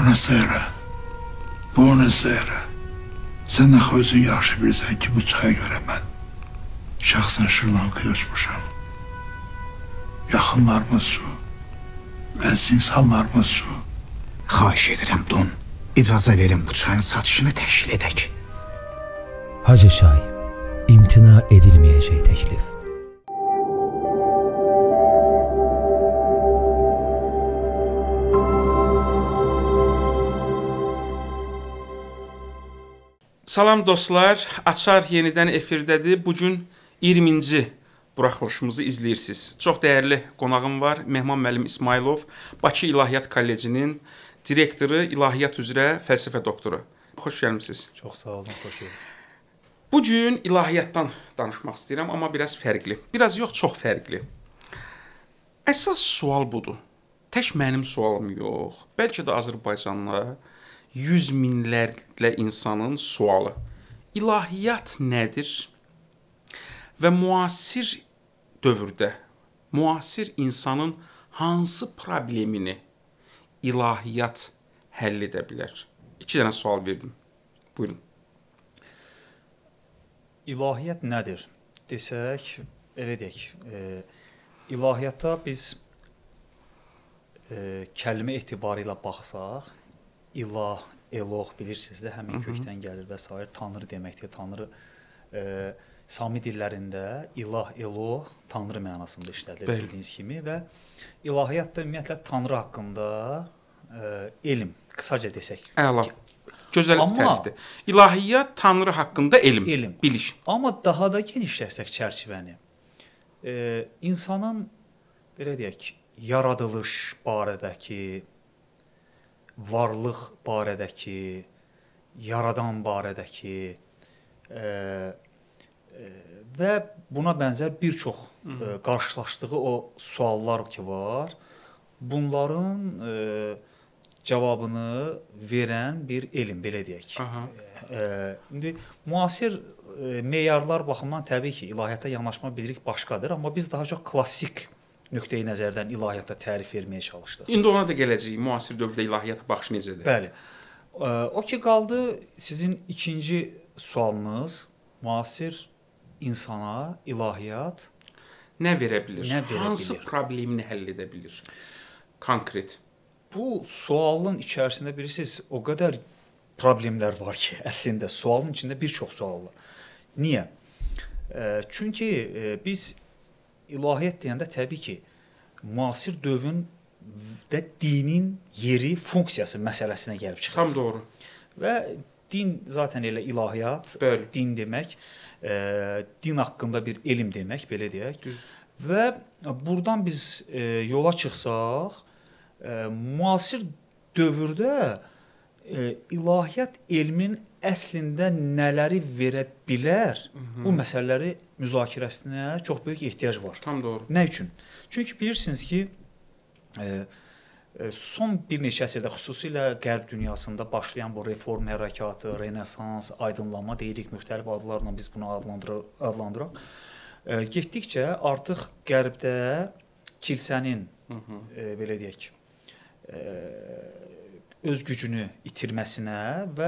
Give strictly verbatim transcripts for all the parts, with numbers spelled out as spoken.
Buonasera. Buonasera. Sən axı özün yaxşı bilirsən ki, bu çaya görə mən şəxsən Şri-Lankaya uçmuşam. Yaxınlarımız şu, əziz insanlarımız şu. Xahiş edirəm, Don, icazə verin bu çayın satışını təşkil edək. Hacı çay, imtina edilməyəcək təklif. Salam dostlar, Açar yenidən efirdədir. Bugün iyirminci buraxılışımızı izləyirsiniz. Çox dəyərli qonağım var, Mehman müəllim İsmailov, Bakı İlahiyyat Kollecinin direktoru, ilahiyyat üzrə fəlsəfə doktoru. Xoş gəlmisiniz. Çox sağ olun, xoş gəldiniz. Bugün ilahiyyatdan danışmaq istəyirəm, amma biraz fərqli. Biraz yox, çox fərqli. Əsas sual budur. Tək mənim sualım yox. Bəlkə də Azərbaycanla yüz minlərlə insanın sualı. İlahiyyat nədir? Və müasir dövrdə, müasir insanın hansı problemini ilahiyyat həll edə bilər? İki dənə sual verdim. Buyurun. İlahiyyat nədir? Desək, elə deyək, e, ilahiyyata biz e, kəlmə etibarı ilə baxsaq, İlah, Eloh bilirsiniz də, həmin kökdən gəlir və s. Tanrı deməkdir. Tanrı e, Sami dillərində ilah, Eloh, Tanrı mənasında işlədilir bildiyiniz kimi və ilahiyyat da ümumiyyətlə Tanrı haqqında e, elm, qısaca desək. Əla, gözəl tərifdir. İlahiyyat Tanrı haqqında elm, elm. biliş. Amma daha da genişləsək çərçivəni, e, insanın, belə deyək, yaradılış barədəki, varlıq barədəki, yaradan barədəki e, e, və buna bənzər bir çox e, qarşılaşdığı o suallar ki var, bunların e, cavabını verən bir elm, belə deyək. E, indi müasir e, meyarlar baxımından təbii ki, ilahiyyata yanaşma bilirik başqadır, amma biz daha çox klassik nöqteyi nəzərdən ilahiyyata tərif verməyə çalışdıq. İndi ona da gələcəyik. Müasir dövrdə ilahiyyata baxış necədir? Bəli. O ki qaldı sizin ikinci sualınız, müasir insana ilahiyyat nə verə bilir? Nə verə Hansı bilir? problemini həll edə bilir? Konkret. Bu sualın içərisində bilirsiniz, o qədər problemlər var ki, əslində sualın içində bir çox sual var. Niyə? Çünki biz İlahiyyat deyəndə təbii ki, müasir dövrdə dinin yeri, funksiyası məsələsinə gəlib çıxır. Tam doğru. Və din zaten elə ilahiyyat, Bəli. din demək, e, din haqqında bir elm demək, belə deyək. Düz. Və buradan biz e, yola çıxsaq, e, müasir dövrdə e, ilahiyyat elmin əslində nələri verə bilər, Hı -hı. bu məsələləri müzakirəsinə çox böyük ehtiyac var. Tam doğru. Nə üçün? Çünki bilirsiniz ki, e, e, son bir neçə əsrdə xüsusilə Qərb dünyasında başlayan bu reform hərəkatı, renesans, aydınlanma deyirik, müxtəlif adlarla biz bunu adlandıraq, adlandıraq. E, getdikcə artıq Qərbdə kilsənin, Hı -hı. E, belə deyək, e, öz gücünü itirməsinə və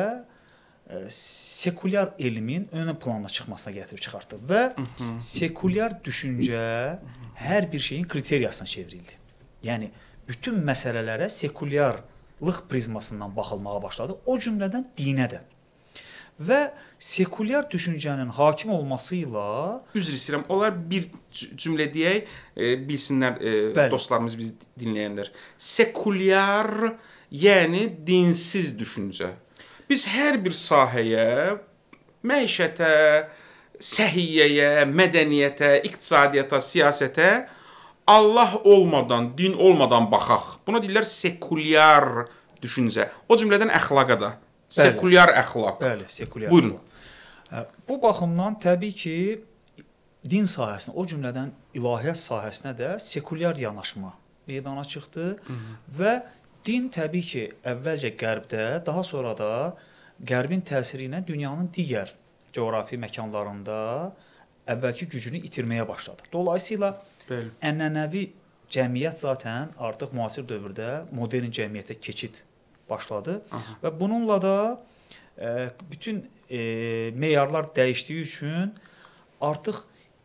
sekulyar elmin ön plana çıxmasına gətirib çıxartdı və Hı -hı. sekulyar düşüncə hər bir şeyin kriteriyasına çevrildi. Yəni bütün məsələlərə sekulyarlıq prizmasından baxılmağa başladı, o cümlədən dinə də. Və sekulyar düşüncənin hakim olması ilə üzr istəyirəm, onlar bir cümlə deyək, e, bilsinlər e, Bəli. dostlarımız, biz dinləyənlər. Sekulyar, yəni dinsiz düşüncə. Biz hər bir sahəyə, məişətə, səhiyyəyə, mədəniyyətə, iqtisadiyyata, siyasətə Allah olmadan, din olmadan baxaq. Buna deyirlər sekulyar düşüncə. O cümlədən əxlaqa da. Bəli. Sekulyar əxlaq. Bəli, sekulyar. Buyurun. Əxlaq. Bu baxımdan təbii ki, din sahəsinə, o cümlədən ilahiyyat sahəsinə də sekulyar yanaşma meydana çıxdı Hı -hı. və din təbii ki, əvvəlcə Qərbdə, daha sonra da Qərbin təsiri ilə dünyanın digər coğrafi məkanlarında əvvəlki gücünü itirməyə başladı. Dolayısıyla Bəli. ənənəvi cəmiyyət zaten artıq müasir dövrdə modern cəmiyyətə keçid başladı. Aha. Və bununla da e, bütün e, meyarlar dəyişdiyi üçün artıq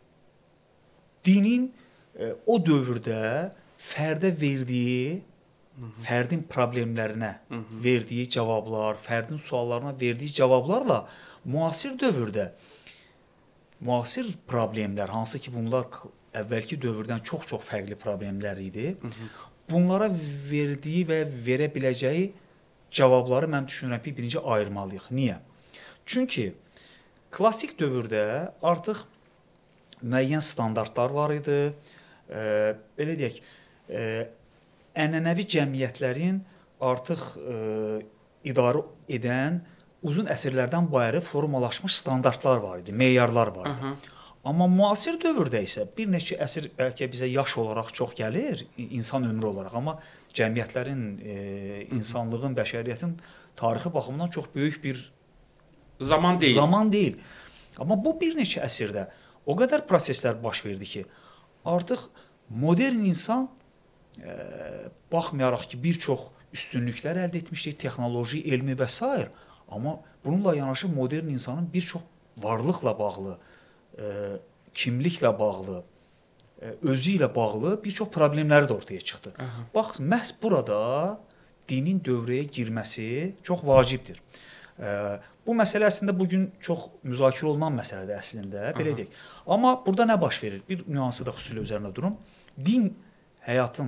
dinin e, o dövrdə fərdə verdiyi, Hı -hı. fərdin problemlərinə Hı -hı. verdiyi cavablar, fərdin suallarına verdiyi cavablarla müasir dövrdə müasir problemlər, hansı ki bunlar əvvəlki dövrdən çox-çox fərqli problemlər idi. Hı -hı. Bunlara verdiyi və verə biləcəyi cavabları mən düşünürəm ki, birinci ayırmalıyıq. Niyə? Çünki klassik dövrdə artıq müəyyən standartlar var idi. E, belə deyək, e, ənənəvi cəmiyyətlərin artıq e, idarə edən uzun əsrlərdən bəri formalaşmış standartlar var idi, meyarlar var idi. Aha. Amma müasir dövrdə isə bir neçə əsr bəlkə bizə yaş olaraq çox gəlir, insan ömrü olaraq, amma cəmiyyətlərin, e, insanlığın, bəşəriyyətin tarixi baxımından çox böyük bir zaman deyil. Zaman deyil. Amma bu bir neçə əsrdə o qədər proseslər baş verdi ki, artıq modern insan e, baxmayaraq ki, bir çox üstünlüklər əldə etmişdir, texnoloji, elmi və s. Amma bununla yanaşı modern insanın bir çox varlıqla bağlı, e, kimliklə bağlı, e, özü ilə bağlı bir çox problemləri də ortaya çıxdı. Aha. Bax, məhz burada dinin dövrəyə girməsi çox vacibdir. E, bu məsələ əslində bugün çox müzakirə olunan məsələdir əslində, belə deyək. Amma burada nə baş verir? Bir nüansı da xüsusilə üzərində durum. Din həyatın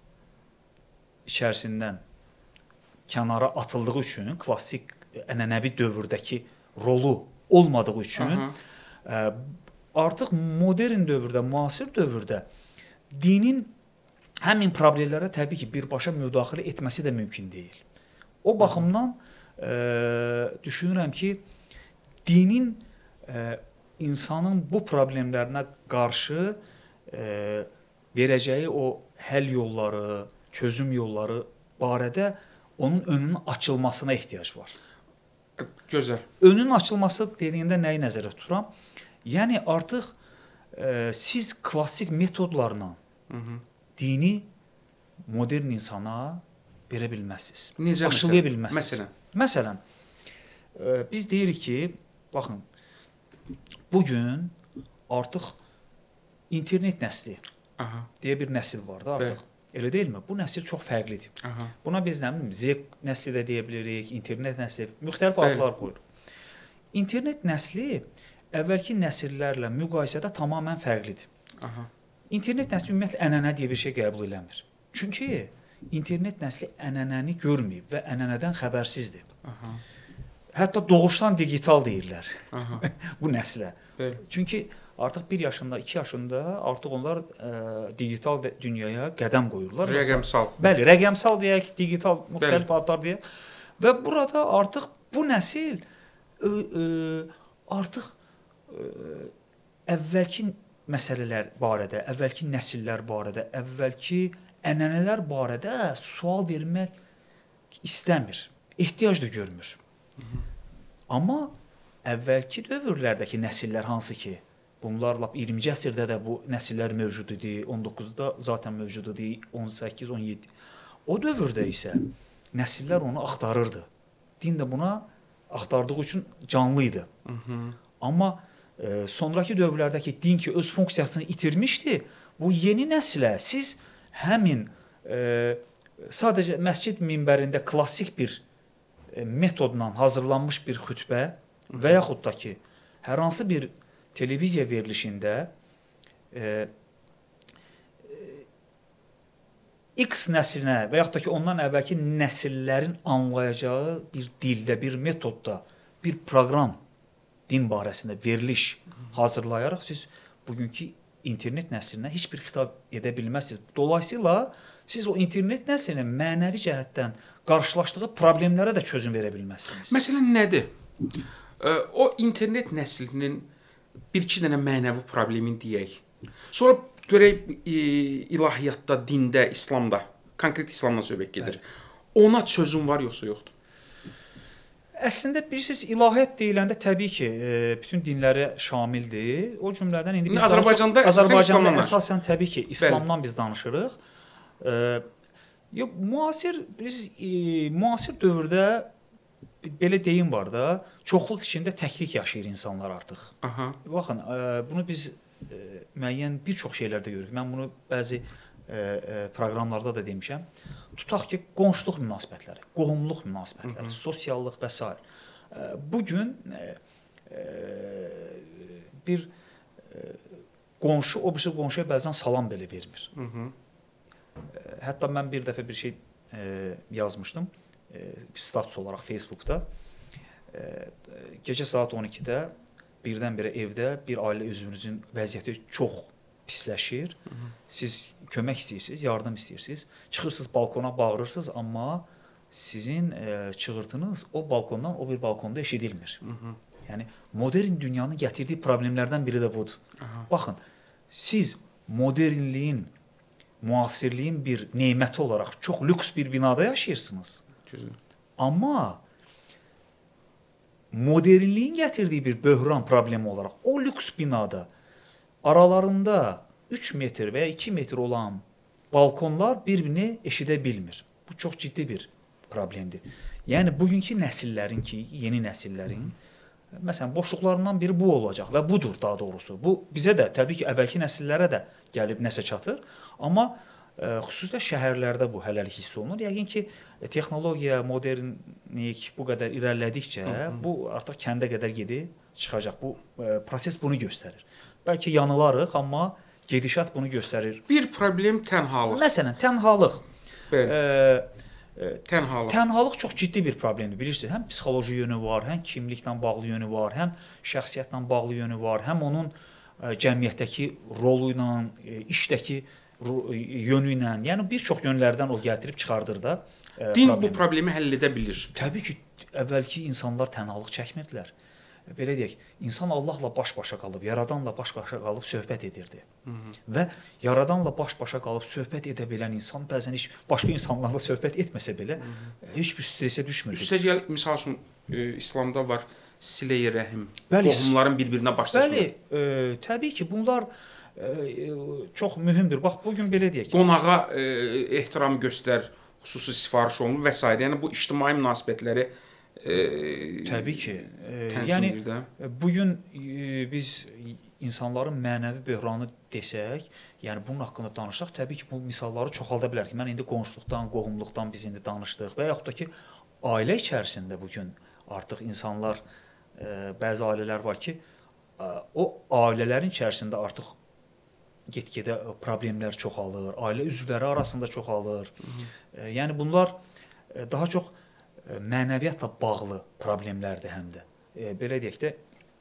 içərisindən kənara atıldığı üçün, klassik ənənəvi dövrdəki rolu olmadığı üçün ə, artıq modern dövrdə, müasir dövrdə dinin həmin problemlərə təbii ki, birbaşa müdaxilə etməsi də mümkün deyil. O baxımdan ə, düşünürəm ki, dinin ə, insanın bu problemlərinə qarşı ə, verəcəyi o həll yolları, çözüm yolları barədə onun önünün açılmasına ehtiyac var. Gözəl. Önünün açılması dediyində nəyi nəzərdə tuturam? Yəni artıq e, siz klassik metodlarla Hı -hı. dini modern insana verə bilməzsiniz. Necə aşılaya bilməzsiniz. Məsələn, məsələn e, biz deyirik ki, baxın, bu gün artıq internet nəsli Aha. deyə bir nəsil var da artıq. Bəli. Elə deyilmi? Bu nəsil çox fərqlidir. Aha. Buna biz nə bilim, Z nəsli də deyə bilərik, internet nəsli, müxtəlif adlar qoyuruq. İnternet nəsli əvvəlki nəsillərlə müqayisədə tamamilə fərqlidir. Aha. İnternet nəsli ümumiyyətlə ənənə deyə bir şey qəbul eləmir. Çünki internet nəsli ənənəni görməyib və ənənədən xəbərsizdir. Aha. Hətta doğuşdan digital deyirlər bu nəslə. Bəli. Çünki artıq bir yaşında, iki yaşında artıq onlar ə, digital dünyaya qədəm qoyurlar. Rəqəmsal. Bəli, rəqəmsal deyək, digital müxtəlif Bəli. adlar deyək. Və burada artıq bu nəsil ə, ə, artıq ə, əvvəlki məsələlər barədə, əvvəlki nəsillər barədə, əvvəlki ənənələr barədə sual vermək istəmir, ehtiyac da görmür. Hı -hı. Amma əvvəlki dövrlərdəki nəsillər hansı ki, bunlar lap iyirminci əsrdə də bu nəsillər mövcud idi, on doqquzda zaten mövcud idi, on səkkiz on yeddi. O dövrdə isə nəsillər onu axtarırdı. Din də buna axtardığı üçün canlı idi. Hı -hı. Amma e, sonrakı dövrlərdəki din ki öz funksiyasını itirmişdi, bu yeni nəslə siz həmin e, sadəcə məscid minbərində klassik bir e, metodla hazırlanmış bir xütbə və yaxud da ki hər hansı bir televiziya verilişində e, X nəslinə və yaxud da ki ondan əvvəlki nəsillərin anlayacağı bir dildə, bir metodda, bir proqram din barəsində veriliş hazırlayaraq siz bugünkü internet nəslinə heç bir xitab edə bilməzsiniz. Dolayısıyla siz o internet nəslinin mənəvi cəhətdən qarşılaşdığı problemlərə də çözüm verə bilməzsiniz. Məsələn nədir? O internet nəslinin bir-iki dənə mənəvi problemin deyək. Sonra görək ilahiyyatda, dində, İslamda, konkret İslamdan söhbət gedir. Ona çözüm var yoxsa yoxdur? Əslində bilirsiniz, ilahiyyat deyiləndə təbii ki, e, bütün dinlərə şamildir. O cümlədən indi biz Azərbaycanda, Azərbaycanda əsasən təbii ki, İslamdan Bəli. biz danışırıq. E, Yox, müasir biz e, müasir dövrdə belə deyim var da, çoxluq içində təklik yaşayır insanlar artıq. Aha. Baxın, e, bunu biz e, müəyyən bir çox şeylərdə görürük. Mən bunu bəzi e, e, proqramlarda da demişəm. Tutaq ki, qonşuluq münasibətləri, qohumluq münasibətləri, Hı -hı. sosiallıq və s. E, bu gün e, e, bir e, qonşu o birisi qonşuya bəzən salam belə vermir. Hı -hı. Hətta mən bir dəfə bir şey e, yazmışdım, e, status olaraq Facebookda. E, gecə saat on ikidə birdən-birə evdə bir ailə üzvünüzün vəziyyəti çox pisləşir. Hı -hı. Siz kömək istəyirsiniz, yardım istəyirsiniz. Çıxırsınız balkona, bağırırsınız, amma sizin e, çığırtınız o balkondan o bir balkonda eşidilmir. Hı -hı. Yəni modern dünyanın gətirdiyi problemlərdən biri də budur. Aha. Baxın, siz modernliyin, müasirliyin bir neməti olaraq çox lüks bir binada yaşayırsınız. Güzel. Amma modernliyin gətirdiyi bir böhran problemi olaraq o lüks binada aralarında üç metr və ya iki metr olan balkonlar bir-birini eşidə bilmir. Bu çox ciddi bir problemdir. Yəni bugünkü nəsillərin ki, yeni nəsillərin məsələn boşluqlarından biri bu olacaq və budur daha doğrusu. Bu bizə də təbii ki, əvvəlki nəsillərə də gəlib nəsə çatır, amma e, xüsusilə şəhərlərdə bu hələlik hiss olunur. Yəqin ki, texnologiya, modernlik bu qədər irəlilədikcə Hı -hı. bu artıq kəndə qədər gedib çıxacaq. Bu e, proses bunu göstərir. Bəlkə yanılarıq, amma gedişat bunu göstərir. Bir problem tənhalıq. Məsələn, tənhalıq. Bəli. Tənhalıq. Tənhalıq çox ciddi bir problemdir, bilirsiniz. Həm psixoloji yönü var, həm kimliklə bağlı yönü var, həm şəxsiyyətlə bağlı yönü var, həm onun ə, cəmiyyətdəki rolu ilə, ə, işdəki yönü ilə, yəni bir çox yönlərdən o gətirib çıxardır da. Ə, Din problemi. Bu problemi həll edə bilir. Təbii ki, əvvəlki insanlar tənhalıq çəkmirdilər. Belə deyək, insan Allahla baş-başa qalıb, Yaradanla baş-başa qalıb söhbət edirdi. Hı -hı. Və Yaradanla baş-başa qalıb söhbət edə bilən insan bəzən heç başqa insanlarla söhbət etməsə belə Hı -hı. heç bir stresə düşmür. Üstəgəl məsəl üçün e, İslamda var silə-i rəhim, qohumların bir-birinə başlasınlar. Bəli, e, təbii ki, bunlar e, çox mühümdür. Bax, bu gün belə deyək. Qonağa e, ehtiram göstər, xüsusi sifariş olunur və s. Yəni bu ictimai münasibətləri E, təbii ki, e, yəni bu gün e, biz insanların mənəvi böhranı desək, yəni bunun haqqında danışsaq, təbii ki, bu misalları çoxalda bilər ki, mən indi qonşuluqdan, qohumluqdan biz indi danışdıq və yaxud da ki, ailə içərisində bu gün artıq insanlar, e, bəzi ailələr var ki, e, o ailələrin içərisində artıq get-gedə problemlər çoxalır, ailə üzvləri arasında çoxalır. Hı -hı. E, yəni bunlar e, daha çox mənəviyyatla bağlı problemlərdir həm də. E, belə deyək də,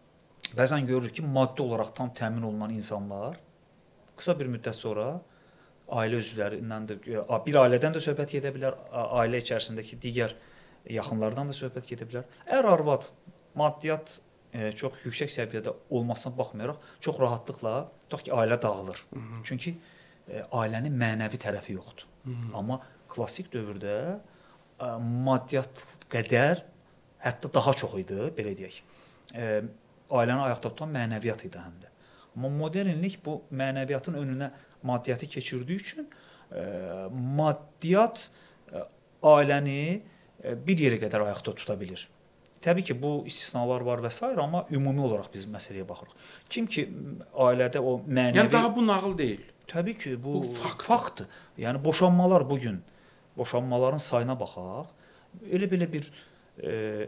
bəzən görürük ki, maddi olaraq tam təmin olunan insanlar qısa bir müddət sonra ailə üzvlərindən də, bir ailədən də söhbət gedə bilər, ailə içərisindəki digər yaxınlardan da söhbət gedə bilər. Əgər arvad maddiyyat e, çox yüksək səviyyədə olmasına baxmayaraq, çox rahatlıqla, tutaq ki, ailə dağılır. Hı -hı. Çünki e, ailənin mənəvi tərəfi yoxdur. Hı -hı. Amma klassik dövrdə maddiyyat qədər, hətta daha çox idi, belə deyək. E, ailəni ayaqda tutan mənəviyyat idi həm də. Amma modernlik bu mənəviyyatın önünə maddiyyatı keçirdiyi üçün e, maddiyyat e, ailəni e, bir yerə qədər ayaqda tuta bilir. Təbii ki, bu istisnalar var və s. amma ümumi olaraq biz məsələyə baxırıq. Kim ki, ailədə o mənəvi... Yəni daha bu nağıl deyil. Təbii ki, bu, bu fakt. faktdır. Yəni boşanmalar bugün boşanmaların sayına baxaq, elə-belə bir e, e,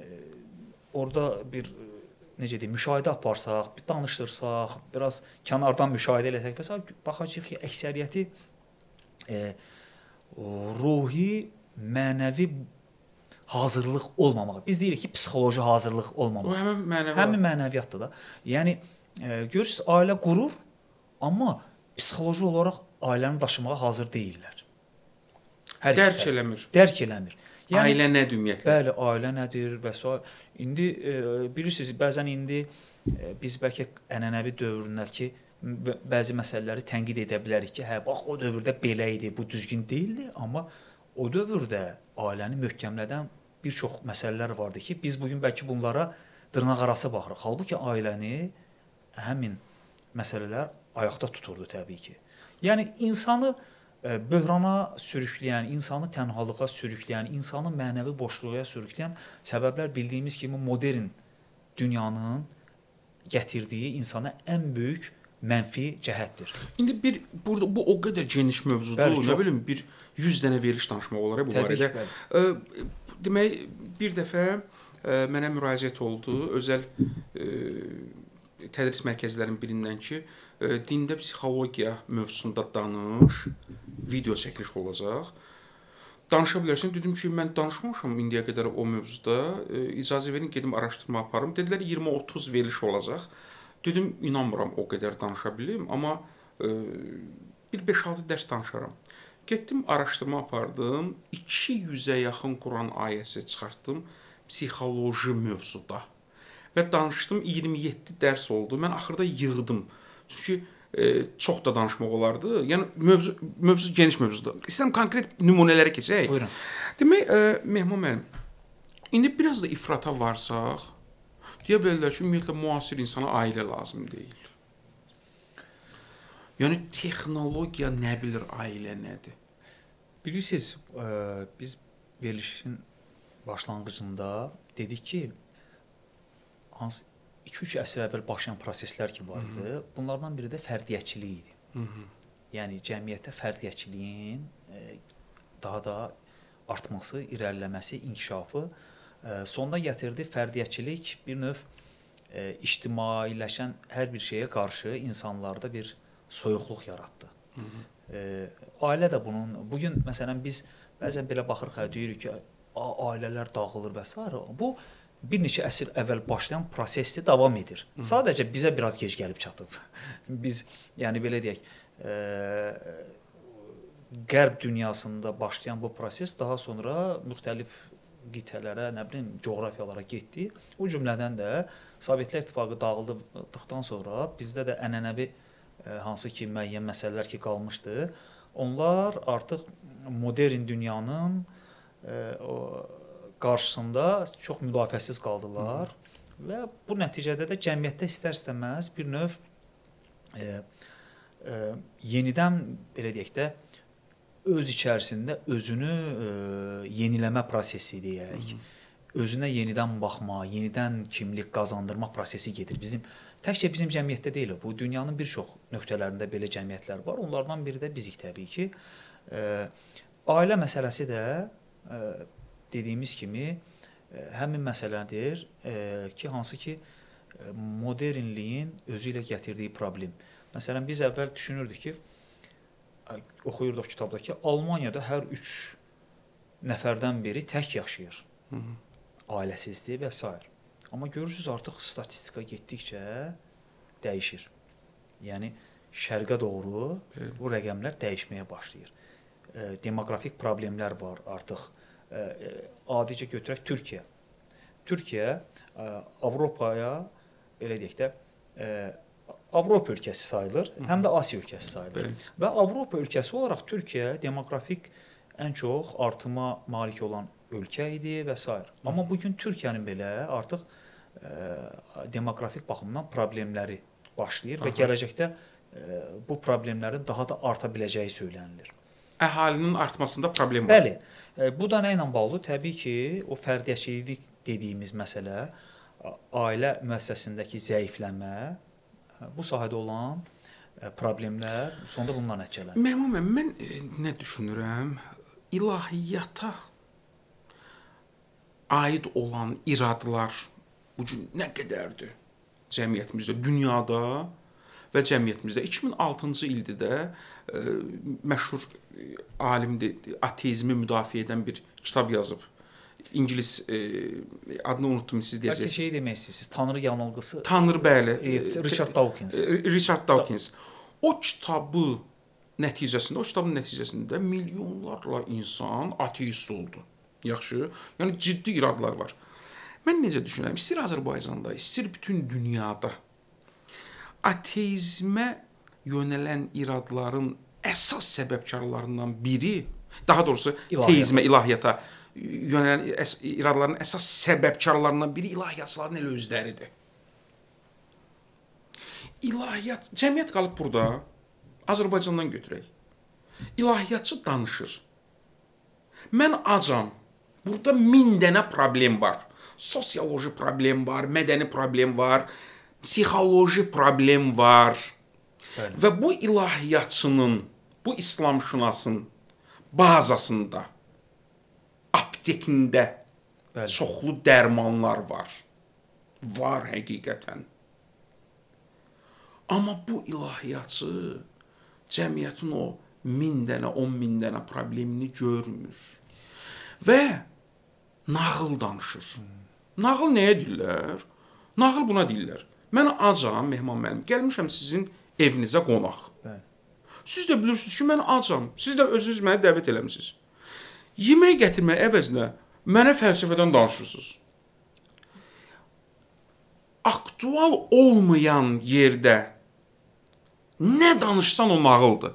orada bir necə deyim, müşahidə aparsaq, bir danışdırsaq, biraz kənardan müşahidə eləsək və s. baxacağıq ki, əksəriyyəti e, ruhi, mənəvi hazırlıq olmamağı. Biz deyirik ki, psixoloji hazırlıq olmamağı. O həmin mənəvi. Həmin mənəviyyatdır da. Yəni e, görürsüz, ailə qurur, amma psixoloji olaraq ailəni daşımağa hazır deyillər. Hər dərk eləmir. Dərk eləmir. Yəni, ailə nədir ümumiyyətlə? Bəli, ailə nədir və s. İndi e, bilirsiniz, bəzən indi e, biz bəlkə ənənəvi dövründəki bəzi məsələləri tənqid edə bilərik ki, hə, bax o dövrdə belə idi, bu düzgün deyildi, amma o dövrdə ailəni möhkəmlədən bir çox məsələlər vardı ki, biz bugün bəlkə bunlara dırnaqarası baxırıq. Halbuki ailəni həmin məsələlər ayaqda tuturdu təbii ki. Yəni insanı böhrana sürükləyən, insanı tənhalığa sürükləyən, insanı mənəvi boşluğa sürükləyən səbəblər bildiyimiz kimi modern dünyanın gətirdiyi insana ən böyük mənfi cəhətdir. İndi bir burada bu o qədər geniş mövzudur. Bəli, nə bilim bir yüz dənə veriliş danışmaq olar bu Təbii barədə. ki, Ə, demək bir dəfə ə, mənə müraciət oldu özəl ə, tədris mərkəzlərinin birindən ki, ə, dində psixologiya mövzusunda danış, video çəkiliş olacaq. Danışa bilərsən. Dedim ki, mən danışmamışam indiyə qədər o mövzuda. Ə, icazə verin gedim araşdırma aparım. Dedilər iyirmi otuz veriliş olacaq. Dedim, inanmıram o qədər danışa bilim, amma ə, bir beş altı dərs danışaram. Getdim, araşdırma apardım. iki yüzə yaxın Quran ayəsi çıxartdım psixoloji mövzuda. Və danışdım, iyirmi yeddi dərs oldu. Mən axırda yığdım. Çünki e, çox da danışmaq olardı. Yəni mövzu mövzu geniş mövzudur. İstəyirəm konkret nümunələrə keçək. Buyurun. Demək, e, Mehman müəllim, indi biraz da ifrata varsaq, deyə bilərlər ki, ümumiyyətlə müasir insana ailə lazım deyil. Yəni texnologiya nə bilir, ailə nədir? Bilirsiniz, ə, biz verilişin başlanğıcında dedik ki, hansı iki üç əsr əvvəl başlayan proseslər ki var idi, bunlardan biri də fərdiyyətçilik idi. Hı -hı. Yəni cəmiyyətdə fərdiyyətçiliyin ə, daha da artması, irəliləməsi, inkişafı ə, sonda gətirdi. Fərdiyyətçilik bir növ ə, ictimailəşən hər bir şeyə qarşı insanlarda bir soyuqluq yaratdı. Hı -hı. Ə, ailə də bunun, bugün məsələn biz bəzən belə baxırıq, hə, deyirik ki, ailələr dağılır və s. Bu bir neçə əsr əvvəl başlayan prosesdə davam edir. Hı. Sadəcə bizə biraz gec gəlib çatıb. Biz, yəni belə deyək, ə, Qərb dünyasında başlayan bu proses daha sonra müxtəlif qitələrə, nə bilim, coğrafiyalara getdi. O cümlədən də Sovetlər İttifaqı dağıldıqdan sonra bizdə də ənənəvi ə, hansı ki müəyyən məsələlər ki qalmışdı, onlar artıq modern dünyanın ə, o qarşısında çox müdafiəsiz qaldılar. Hı. Və bu nəticədə də cəmiyyətdə istər-istəməz bir növ e, e, yenidən belə deyək də öz içərisində özünü e, yeniləmə prosesi deyək. Hı -hı. Özünə yenidən baxma, yenidən kimlik qazandırma prosesi gedir. Bizim təkcə bizim cəmiyyətdə deyil, bu dünyanın bir çox nöqtələrində belə cəmiyyətlər var. Onlardan biri də bizik təbii ki. E, ailə məsələsi də e, dediyimiz kimi həmin məsələdir e, ki, hansı ki modernliyin özü ilə gətirdiyi problem. Məsələn, biz əvvəl düşünürdük ki, oxuyurduq kitabda ki, Almaniyada hər üç nəfərdən biri tək yaşayır. Hı -hı. Ailəsizdir və s. Amma görürsünüz, artıq statistika getdikcə dəyişir. Yəni, şərqə doğru evet. Bu rəqəmlər dəyişməyə başlayır. E, demografik problemlər var artıq. Adicə götürək Türkiyə. Türkiyə Avropaya belə deyək də Avropa ölkəsi sayılır, Hı -hı. həm də Asiya ölkəsi sayılır. Bəli. Və Avropa ölkəsi olaraq Türkiyə demografik ən çox artıma malik olan ölkə idi və s. Amma bugün Türkiyənin belə artıq ə, demografik baxımdan problemləri başlayır Aha. və gələcəkdə ə, bu problemlərin daha da arta biləcəyi söylənilir. Əhalinin artmasında problem var. Bəli. Bu da nə ilə bağlı? Təbii ki, o fərdiyyətçilik dediyimiz məsələ, ailə müəssisəsindəki zəifləmə, bu sahədə olan problemlər sonda bundan nəticələnir. Mehman müəllim, mən nə düşünürəm? İlahiyyata aid olan iradlar bu gün nə qədərdir cəmiyyətimizdə, dünyada və cəmiyyətimizdə. iki min altıncı ildə də e, məşhur alimdir, ateizmi müdafiə edən bir kitab yazıb. İngilis e, adını unutdum, siz deyəcəksiniz. Bəlkə şey demək istəyirsiniz, Tanrı yanılgısı. Tanrı, bəli. E, Richard Dawkins. Richard Dawkins. O kitabı nəticəsində, o kitabın nəticəsində milyonlarla insan ateist oldu. Yaxşı? Yəni ciddi iradlar var. Mən necə düşünürəm? İstir Azərbaycanda, istir bütün dünyada ateizmə yönələn iradların əsas səbəbkarlarından biri, daha doğrusu İlahiyyat. teizmə, ilahiyyata yönələn iradların əsas səbəbkarlarından biri ilahiyyatçıların elə özləridir. İlahiyyat, cəmiyyət qalıb burada, Azərbaycandan götürək. İlahiyyatçı danışır. Mən acam. Burada min dənə problem var. Sosioloji problem var, mədəni problem var, psixoloji problem var. Bəli. Və bu ilahiyyatçının, bu İslamşünasın bazasında, aptekində Bəli. çoxlu dərmanlar var. Var həqiqətən. Amma bu ilahiyyatçı cəmiyyətin o min dənə, on min dənə problemini görmür. Və nağıl danışır. Nağıl nəyə deyirlər? Nağıl buna deyirlər. Mən acam, Mehman müəllim, gəlmişəm sizin evinizə qonaq. Bəli. Siz də bilirsiniz ki, mən acam. Siz də özünüz məni dəvət eləmisiniz. Yemək gətirmək əvəzinə mənə fəlsəfədən danışırsınız. Aktual olmayan yerdə nə danışsan o nağıldır.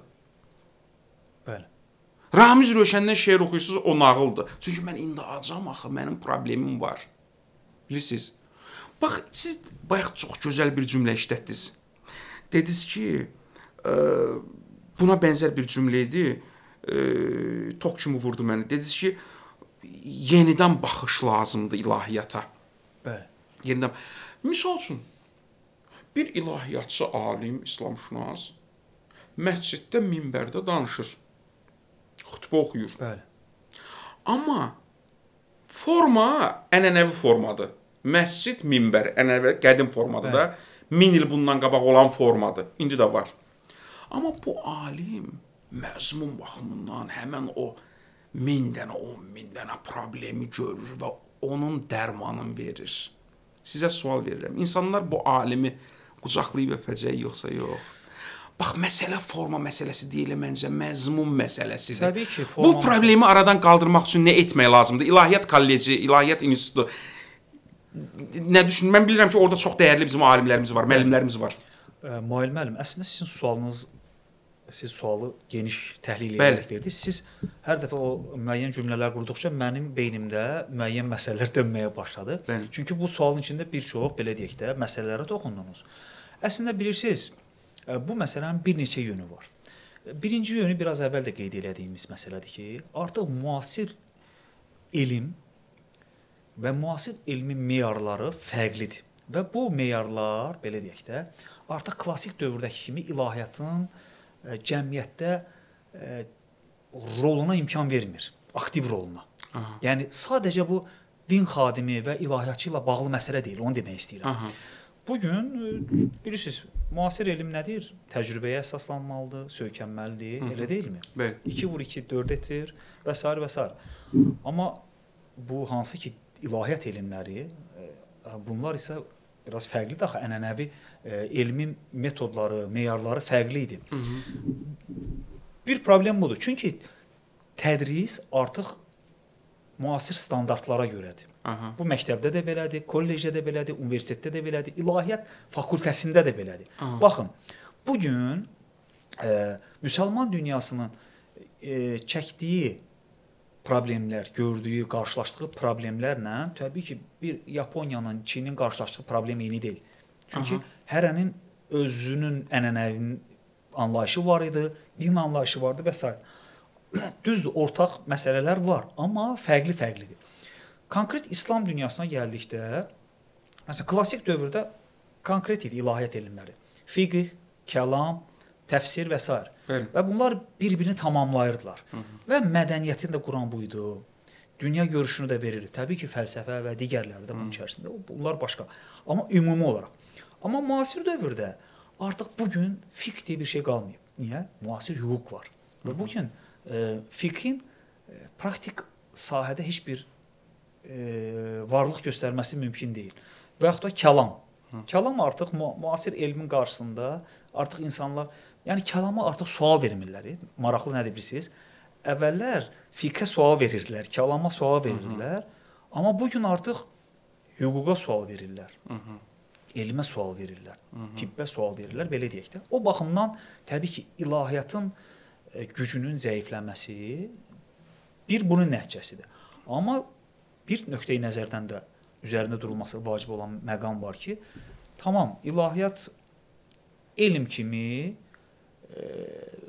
Bəli. Ramiz Röşəndən şeir oxuyursunuz, o nağıldır. Çünki mən indi acam axı, mənim problemim var. Bilirsiniz? Bax, siz bayaq çox gözəl bir cümlə işlətdiniz. Dediniz ki, e, buna bənzər bir cümlə idi. E, tok kimi vurdu məni. Dediniz ki, yenidən baxış lazımdır ilahiyyata. Bəli. Yenidən. Misal üçün, bir ilahiyyatçı alim, İslamşünas məsciddə, minbərdə danışır. Xutbə oxuyur. Bəli. Amma forma ənənəvi formadır. Məscid, minbər, ənənəvi qədim formadır da. Min il bundan qabaq olan formadır. İndi də var. Amma bu alim məzmun baxımından həmən o min dənə, on min dənə problemi görür və onun dərmanını verir. Sizə sual verirəm. İnsanlar bu alimi qucaqlayıb öpəcək yoxsa yox? Bax, məsələ forma məsələsi deyil, məncə məzmun məsələsidir. Təbii ki, forma bu problemi məsələsi. Aradan qaldırmaq üçün nə etmək lazımdır? İlahiyyat kolleci, İlahiyyat institutu nə düşün? Mən bilirəm ki, orada çox dəyərli bizim alimlərimiz var, müəllimlərimiz var. Mail müəllim, əslində sizin sualınız, siz sualı geniş təhlil edərək verdiniz. Siz hər dəfə o müəyyən cümlələr qurduqca mənim beynimdə müəyyən məsələlər dönməyə başladı. Bəli. Çünki bu sualın içində bir çox, belə deyək də, məsələlərə toxundunuz. Əslində bilirsiniz, bu məsələnin bir neçə yönü var. Birinci yönü biraz əvvəl də qeyd etdiyimiz məsələdir ki, artıq müasir elm və müasir elmin meyarları fərqlidir. Və bu meyarlar, belə deyək də, artıq klassik dövrdəki kimi ilahiyyatın cəmiyyətdə e, roluna imkan vermir, aktiv roluna. Aha. Yəni sadəcə bu din xadimi və ilahiyyatçı ilə bağlı məsələ deyil, onu demək istəyirəm. Aha. Bugün e, bilirsiniz, müasir elm nədir? Təcrübəyə əsaslanmalıdır, söykənməlidir, Hı -hı. elə deyilmi? Bəli. iki vur iki dörd etir və s. və s. Amma bu hansı ki ilahiyyat elmləri, e, bunlar isə biraz fərqlidir axı, ənənəvi e, elmin metodları, meyarları fərqli idi. Hı -hı. Bir problem budur. Çünki tədris artıq müasir standartlara görədir. Aha. Bu məktəbdə də belədir, kollecdə də belədir, universitetdə də belədir, ilahiyyat fakültəsində də belədir. Aha. Baxın, bugün e, müsəlman dünyasının e, çəkdiyi problemlər, gördüyü, qarşılaşdığı problemlərlə təbii ki, bir Yaponiyanın, Çinin qarşılaşdığı problem eyni deyil. Çünki Aha. hərənin özünün ənənəvi anlayışı var idi, din anlayışı vardı və s. Düzdür, ortaq məsələlər var, amma fərqli-fərqlidir. Konkret İslam dünyasına gəldikdə, məsələn, klassik dövrdə konkret idi ilahiyyat elmləri. Fiqh, kəlam, təfsir və s. Bəli. Və bunlar bir-birini tamamlayırdılar. Hı -hı. Və mədəniyyətini də quran buydu. Dünya görüşünü də verirdi. Təbii ki, fəlsəfə və digərləri də bunun içərisində. Bunlar başqa. Amma ümumi olaraq. Amma müasir dövrdə artıq bugün fiqh deyə bir şey qalmayıb. Niyə? Müasir hüquq var. Hı -hı. Və bugün e, fiqhin e, praktik sahədə heç bir e, varlıq göstərməsi mümkün deyil. Və yaxud da kəlam. Hı. Kəlam artıq mu müasir elmin qarşısında artıq insanlar, yəni kəlama artıq sual vermirlər. Maraqlı nədir bilirsiniz? Əvvəllər fiqhə sual verirdilər, kəlama sual verirdilər. Hı -hı. Amma bugün artıq hüquqa sual verirlər. Hı -hı. Elmə sual verirlər, Hı -hı. tibbə sual verirlər, belə deyək də. O baxımdan təbii ki, ilahiyyatın e, gücünün zəifləməsi bir bunun nəticəsidir. Amma bir nöqteyi nəzərdən də üzərində durulması vacib olan məqam var ki, tamam, ilahiyyat elm kimi e,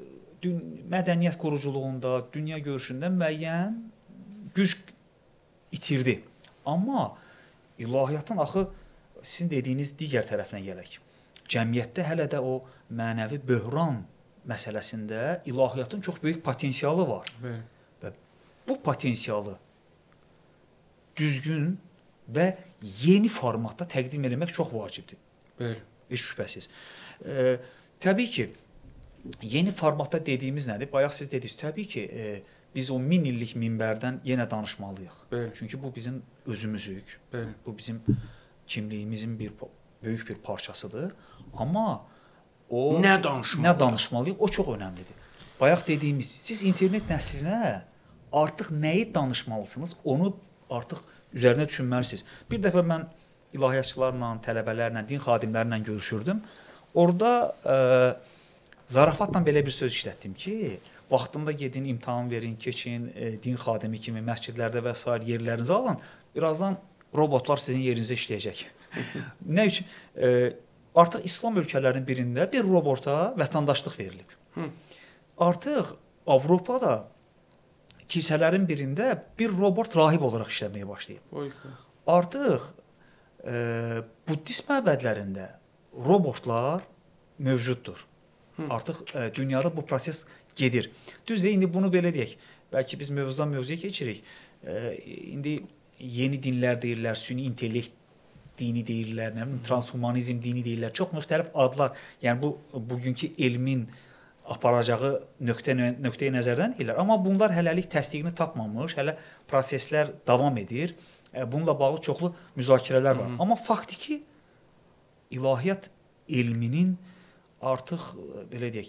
mədəniyyət quruculuğunda, dünya görüşündə müəyyən güc itirdi. Amma ilahiyyatın axı sizin dediyiniz digər tərəfinə gələk. Cəmiyyətdə hələ də o mənəvi böhran məsələsində ilahiyyatın çox böyük potensialı var. Bəli. Və bu potensialı düzgün və yeni formatda təqdim etmək çox vacibdir. Bəli. Heç şübhəsiz. E, təbii ki, yeni formatda dediyimiz nədir? Bayaq siz dediniz, təbii ki, e, biz o min illik minbərdən yenə danışmalıyıq. Bəli. Çünki bu bizim özümüzük. Bəli. Bu bizim kimliyimizin bir böyük bir parçasıdır. Amma o nə danışmalıyıq? Nə danışmalıyıq? O çox önəmlidir. Bayaq dediyimiz, siz internet nəslinə artıq nəyi danışmalısınız, onu artıq üzərinə düşünməlisiniz. Bir dəfə mən ilahiyyatçılarla, tələbələrlə, din xadimlərlə görüşürdüm. Orada e, zarafatla belə bir söz işlətdim ki, vaxtında gedin, imtahan verin, keçin, e, din xadimi kimi məscidlərdə və s. yerlərinizi alın. Birazdan robotlar sizin yerinizə işləyəcək. Nə üçün? E, artıq İslam ölkələrinin birində bir robota vətəndaşlıq verilib. Hı. Artıq Avropada kilsələrin birində bir robot rahib olaraq işləməyə başlayıb. Oy. Artıq e, buddist məbədlərində robotlar mövcuddur. Hı. Artıq e, dünyada bu proses gedir. Düzdür, indi bunu belə deyək. Bəlkə biz mövzudan mövzuya keçirik. E, indi yeni dinlər deyirlər, süni intellekt dini deyirlər, nə bilim, transhumanizm dini deyirlər. Çox müxtəlif adlar. Yəni bu bugünkü elmin aparacağı nöqtə nöqteyi nəzərdən deyirlər. Amma bunlar hələlik təsdiqini tapmamış, hələ proseslər davam edir. Bununla bağlı çoxlu müzakirələr var. Hı -hı. Amma faktiki ilahiyyat elminin artıq belə deyək,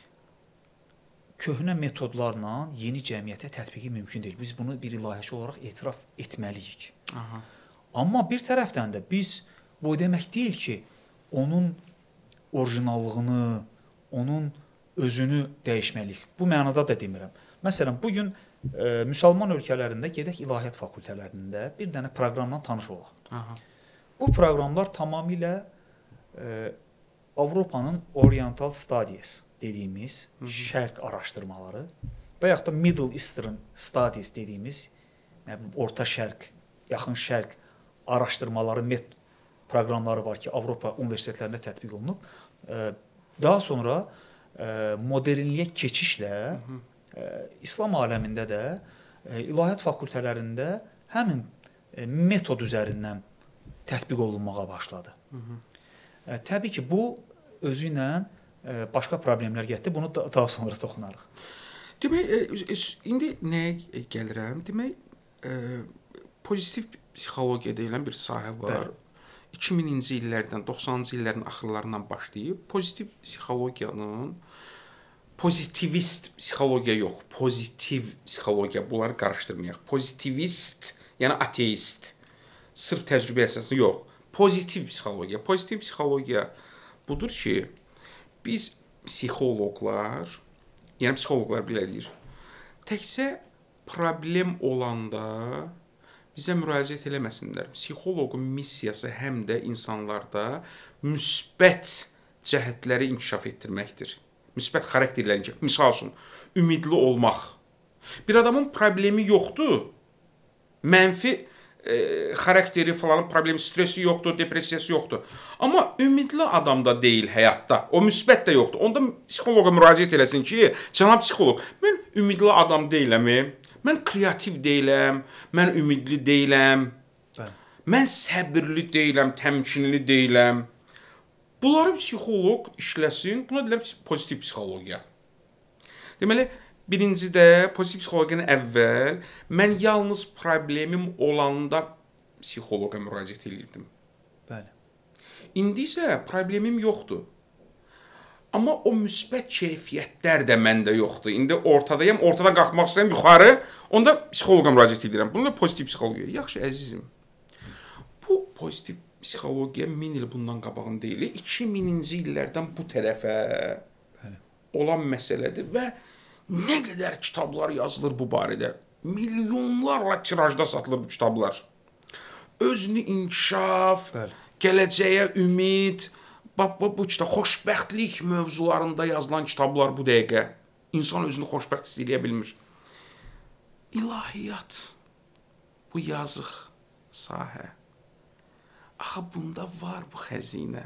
köhnə metodlarla yeni cəmiyyətə tətbiqi mümkün deyil. Biz bunu bir ilahiyyatçı olaraq etiraf etməliyik. Aha. Amma bir tərəfdən də biz bu demək deyil ki, onun orijinallığını, onun özünü dəyişməliyik. Bu mənada da demirəm. Məsələn, bu gün e, müsəlman ölkələrində gedək ilahiyyat fakültələrində bir dənə proqramla tanış olaq. Aha. Bu proqramlar tamamilə e, Avropanın Oriental Studies dediyimiz Hı -hı. şərq araşdırmaları və yaxud da Middle Eastern Studies dediyimiz yəni, orta şərq, yaxın şərq araşdırmaları met proqramları var ki, Avropa universitetlərində tətbiq olunub. E, daha sonra e, modernliyə keçişlə Hı -hı. e, İslam aləmində də e, ilahiyyat fakültələrində həmin e, metod üzərindən tətbiq olunmağa başladı. Hı -hı. E, təbii ki, bu özü ilə e, başqa problemlər gətirdi. Bunu da, daha sonra toxunarıq. Demək, e, indi nəyə gəlirəm? Demək, e, pozitiv psixologiya deyilən bir sahə var. Bəli. iki mininci illərdən, doxsanıncı illərin axırlarından başlayıb pozitiv psixologiyanın pozitivist psixologiya yox, pozitiv psixologiya, bunları qarışdırmayaq. Pozitivist, yəni ateist, sırf təcrübə əsaslı yox. Pozitiv psixologiya. Pozitiv psixologiya budur ki, biz psixoloqlar, yəni psixoloqlar belə deyir, təkcə problem olanda bizə müraciət eləməsinlər. Psixoloqun missiyası həm də insanlarda müsbət cəhətləri inkişaf etdirməkdir. Müsbət xarakterləri inkişaf. Misal üçün, ümidli olmaq. Bir adamın problemi yoxdur, mənfi e, xarakteri falan, problemi, stresi yoxdur, depressiyası yoxdur. Amma ümidli adam da deyil həyatda. O müsbət də yoxdur. Onda psixoloqa müraciət eləsin ki, cənab psixoloq, mən ümidli adam deyiləm. Mən kreativ deyiləm, mən ümidli deyiləm, Bəli. Mən səbirli deyiləm, təmkinli deyiləm. Bunları psixoloq işləsin, buna deyilər pozitiv psixologiya. Deməli, birinci də pozitiv psixologiyanın əvvəl mən yalnız problemim olanda psixoloqa müraciət edirdim. Bəli. İndi isə problemim yoxdur. Amma o müsbət keyfiyyətlər də məndə yoxdur. İndi ortadayam, ortadan qalxmaq istəyirəm yuxarı, onda psixoloqa müraciət edirəm. Bunu da pozitiv psixologiya. Yaxşı, əzizim. Bu pozitiv psixologiya min il bundan qabağın deyil. iki mininci illərdən bu tərəfə Bəli. olan məsələdir və nə qədər kitablar yazılır bu barədə. Milyonlarla tirajda satılır bu kitablar. Özünü inkişaf, Bəli. gələcəyə ümid, bax bu kitab xoşbəxtlik mövzularında yazılan kitablar bu dəqiqə. İnsan özünü xoşbəxt hiss edə bilmir. İlahiyyat, bu yazıq sahə. Axı bunda var bu xəzinə.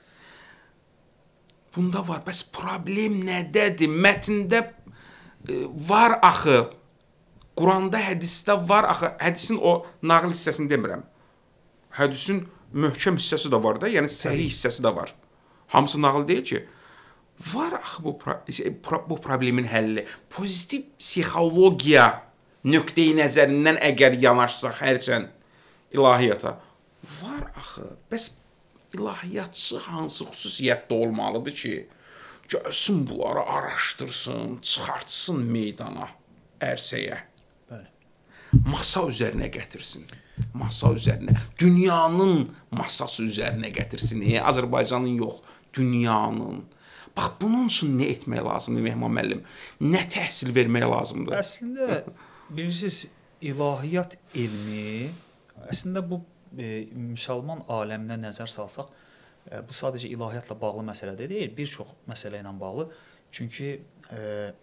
Bunda var. Bəs problem nədədir? Mətndə e, var axı. Quranda, hədisdə var axı. Hədisin o nağıl hissəsini demirəm. Hədisin möhkəm hissəsi də var da, yəni səhih hissəsi də var. Hamısı nağıl deyil ki. Var axı bu, bu problemin həlli. Pozitiv psixologiya nöqteyi nəzərindən əgər yanaşsaq hərçən ilahiyyata. Var axı. Bəs ilahiyyatçı hansı xüsusiyyətdə olmalıdır ki, gəlsin bunları araşdırsın, çıxartsın meydana, ərsəyə. Bəli. Masa üzərinə gətirsin. Masa üzərinə, dünyanın masası üzərinə gətirsin. E, Azərbaycanın yox, dünyanın. Bax, bunun üçün nə etmək lazımdır, Mehman müəllim? Nə təhsil vermək lazımdır? Əslində, bilirsiniz, ilahiyyat elmi, əslində bu e, müsəlman aləminə nəzər salsaq, e, bu sadəcə ilahiyyatla bağlı məsələ deyil, bir çox məsələ ilə bağlı. Çünki e,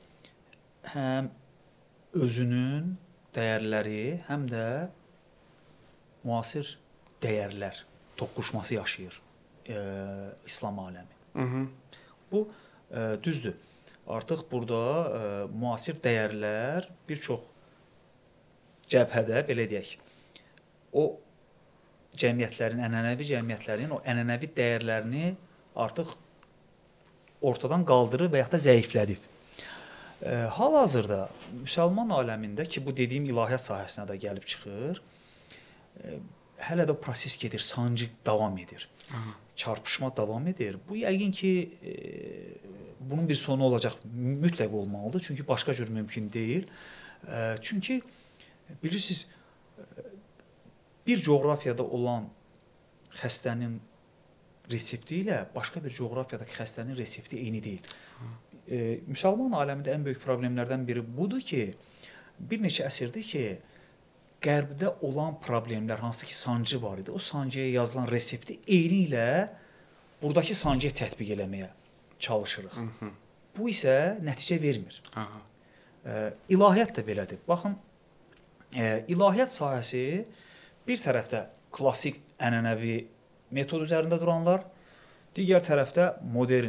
həm özünün dəyərləri, həm də müasir dəyərlər toqquşması yaşayır e, İslam aləmi. Hı -hı. Bu e, düzdür. Artıq burada e, müasir dəyərlər bir çox cəbhədə, belə deyək, o cəmiyyətlərin, ənənəvi cəmiyyətlərin o ənənəvi dəyərlərini artıq ortadan qaldırır və yaxud da zəiflədib. E, hal-hazırda müsəlman aləmində ki, bu dediyim ilahiyyat sahəsinə də gəlib çıxır, e, hələ də proses gedir, sancı davam edir. Aha. Çarpışma davam edir. Bu yəqin ki, e, bunun bir sonu olacaq, mütləq olmalıdır. Çünki başqa cür mümkün deyil. E, çünki bilirsiniz, bir coğrafiyada olan xəstənin resepti ilə başqa bir coğrafiyadakı xəstənin resepti eyni deyil. E, müsəlman aləmində ən böyük problemlərdən biri budur ki, bir neçə əsrdir ki, Qərbdə olan problemlər, hansı ki sancı var idi, o sancıya yazılan resepti eyni ilə buradakı sancıya tətbiq eləməyə çalışırıq. Hı -hı. Bu isə nəticə vermir. Aha. E, ilahiyyat da belədir. Baxın, e, ilahiyyat sahəsi bir tərəfdə klassik, ənənəvi metod üzərində duranlar, digər tərəfdə modern,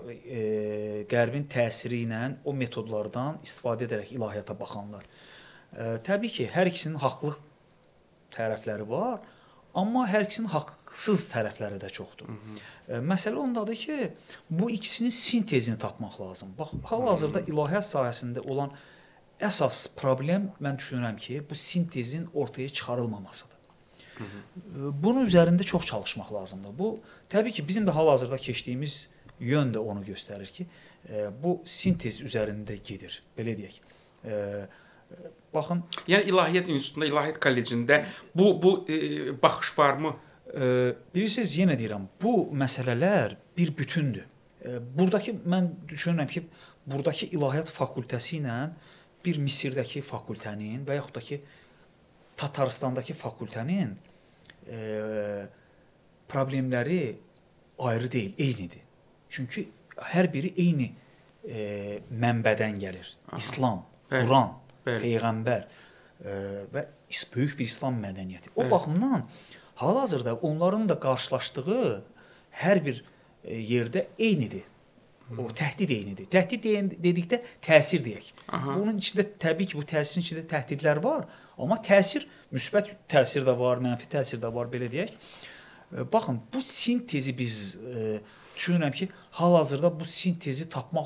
e, Qərbin təsiri ilə o metodlardan istifadə edərək ilahiyyata baxanlar. E, təbii ki, hər ikisinin haqlı tərəfləri var, amma hər ikisinin haqsız tərəfləri də çoxdur. Hı -hı. E, məsələ ondadır ki, bu ikisinin sintezini tapmaq lazım. Bax, hal-hazırda ilahiyyat sahəsində olan əsas problem, mən düşünürəm ki, bu sintezin ortaya çıxarılmamasıdır. Hı -hı. Bunun üzərində çox çalışmaq lazımdır. Bu, təbii ki, bizim də hal-hazırda keçdiyimiz yön də onu göstərir ki, e, bu sintez üzərində gedir, belə deyək. E, Baxın, yəni İlahiyyat İnstitutunda, İlahiyyat Kollecində bu bu e, baxış varmı? E, bilirsiniz, yenə deyirəm, bu məsələlər bir bütündür. E, buradakı mən düşünürəm ki, buradakı İlahiyyat fakültəsi ilə bir Misirdəki fakültənin və yaxud da ki Tataristandakı fakültənin e, problemləri ayrı deyil, eynidir. Çünki hər biri eyni e, mənbədən gəlir. Aha. İslam, bəli, Quran, bəli, Peyğəmbər e, və böyük bir İslam mədəniyyəti. O bəli, baxımdan hal-hazırda onların da qarşılaşdığı hər bir e, yerdə eynidir. O təhdid eynidir. Təhdid dedikdə təsir deyək. Aha. Bunun içində təbii ki, bu təsirin içində təhdidlər var, amma təsir, müsbət təsir də var, mənfi təsir də var, belə deyək. E, baxın, bu sintezi biz e, düşünürəm ki, hal-hazırda bu sintezi tapmaq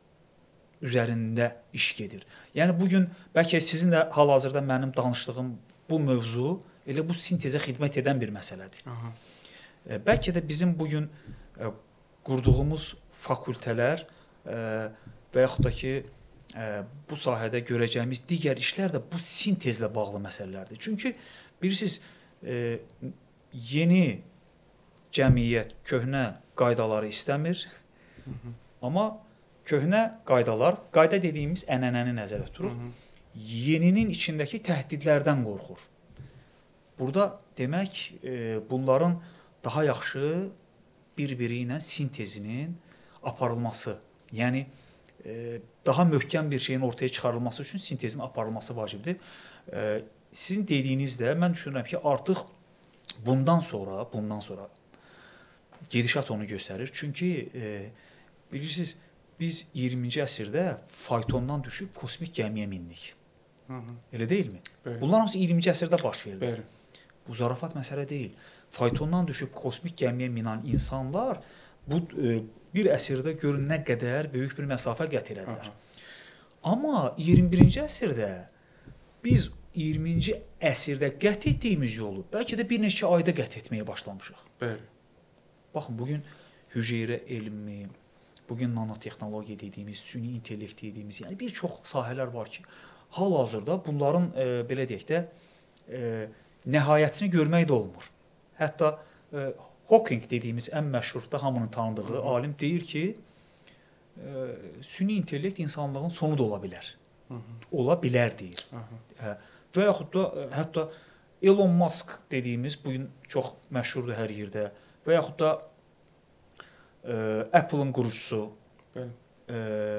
üzərində iş gedir. Yəni bugün bəlkə sizin də hal-hazırda mənim danışdığım bu mövzu elə bu sintezə xidmət edən bir məsələdir. Aha. E, bəlkə də bizim bugün e, qurduğumuz fakültələr e, və yaxud da ki e, bu sahədə görəcəyimiz digər işlər də bu sintezlə bağlı məsələlərdir. Çünki bilirsiniz, e, yeni cəmiyyət köhnə qaydaları istəmir. Hı -hı. Amma köhnə qaydalar, qayda dediyimiz ənənəni nəzərdə tutur. Hı -hı. Yeninin içindəki təhdidlərdən qorxur. Burada demək, e, bunların daha yaxşı bir-biri ilə sintezinin aparılması, yəni e, daha möhkəm bir şeyin ortaya çıxarılması üçün sintezin aparılması vacibdir. E, sizin dediyinizdə mən düşünürəm ki, artıq bundan sonra, bundan sonra gedişat onu göstərir. Çünki e, bilirsiniz, biz iyirminci əsrdə faytondan düşüb kosmik gəmiyə mindik. Hı -hı. Elə deyilmi? Bəli. Bunlar hamısı iyirminci əsrdə baş verdi. Bəli. Bu zarafat məsələ deyil. Faytondan düşüb kosmik gəmiyə minən insanlar bu e, bir əsrdə görün nə qədər böyük bir məsafə qət etdilər. Amma iyirmi birinci əsrdə biz iyirminci əsrdə qət etdiyimiz yolu bəlkə də bir neçə ayda qət etməyə başlamışıq. Bəli. Baxın, bugün hüceyrə elmi, bugün nanotexnologiya dediyimiz, süni intellekt dediyimiz, yəni bir çox sahələr var ki, hal-hazırda bunların e, belə deyək də e, nəhayətini görmək də olmur. Hətta e, Hawking dediyimiz ən məşhur da hamının tanıdığı Hı -hı. alim deyir ki, e, süni intellekt insanlığın sonu da ola bilər. Hı -hı. Ola bilər deyir. Hı -hı. Və yaxud da e, hətta Elon Musk dediyimiz bugün çox məşhurdur hər yerdə. Və yaxud da e, Apple-ın qurucusu. Bəli. E,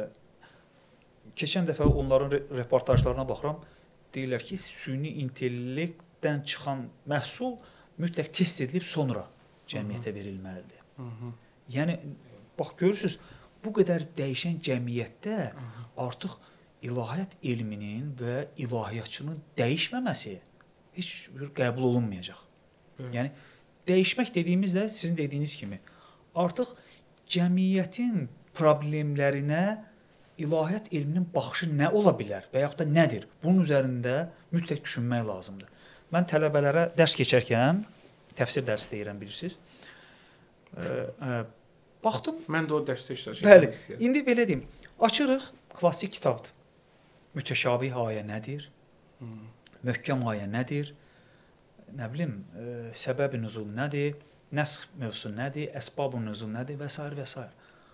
keçən dəfə onların re reportajlarına baxıram. Deyirlər ki, süni intellektdən çıxan məhsul mütləq test edilib sonra cəmiyyətə verilməlidir. Hı -hı. Yəni bax görürsüz, bu qədər dəyişən cəmiyyətdə Hı -hı. artıq ilahiyyat elminin və ilahiyyatçının dəyişməməsi heç bir qəbul olunmayacaq. Hı. Yəni dəyişmək dediyimizdə sizin dediyiniz kimi artıq cəmiyyətin problemlərinə ilahiyyat elminin baxışı nə ola bilər və yaxud da nədir? Bunun üzərində mütləq düşünmək lazımdır. Mən tələbələrə dərs keçərkən təfsir dərsi deyirəm, bilirsiniz. E, e, baxdım. Mən də o dərsdə iştirak etmək istəyirəm. İndi belə deyim, açırıq, klassik kitabdır. Mütəşabih ayə nədir? Hmm. Möhkəm ayə nədir? Nə bilim, e, səbəb-i nüzul nədir? Nəsx mövzusu nədir? Əsbab-ı nüzul nədir? Və s. və s.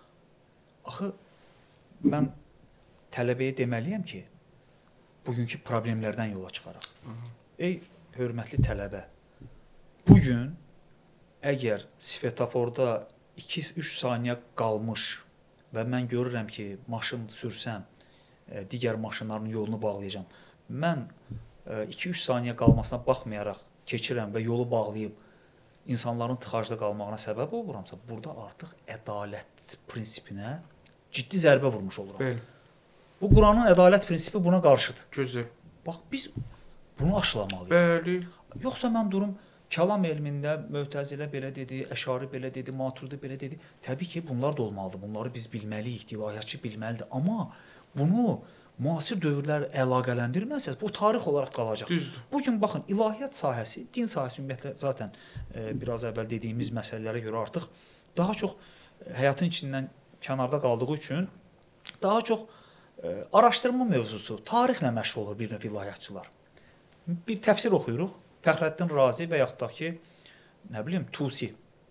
Axı mən tələbəyə deməliyəm ki, bugünkü problemlərdən yola çıxaraq. Hı -hı. Ey hörmətli tələbə, bugün əgər svetoforda iki üç saniyə qalmış və mən görürəm ki, maşın sürsəm, digər maşınların yolunu bağlayacağam. Mən iki üç saniyə qalmasına baxmayaraq keçirəm və yolu bağlayıb insanların tıxacda qalmağına səbəb oluramsa, burada artıq ədalət prinsipinə ciddi zərbə vurmuş oluram. Bəli. Bu Quranın ədalət prinsipi buna qarşıdır. Gözəl. Bax biz bunu aşılamalıyıq. Bəli. Yoxsa mən durum kəlam elmində Mötəzilə belə dedi, Əşari belə dedi, Maturidi belə dedi. Təbii ki, bunlar da olmalıdır. Bunları biz bilməliyik, ilahiyyatçı bilməlidir. Amma bunu müasir dövrlər əlaqələndirməsəz, bu tarix olaraq qalacaq. Düzdür. Bugün baxın, ilahiyyat sahəsi, din sahəsi ümumiyyətlə zaten e, biraz əvvəl dediyimiz məsələlərə görə artıq daha çox e, həyatın içindən kənarda qaldığı üçün daha çox e, araşdırma mövzusu, tarixlə məşğul olur bir növ ilahiyyatçılar. Bir təfsir oxuyuruq. Fəxrəddin Razi və yaxud da ki, nə bilim, Tusi.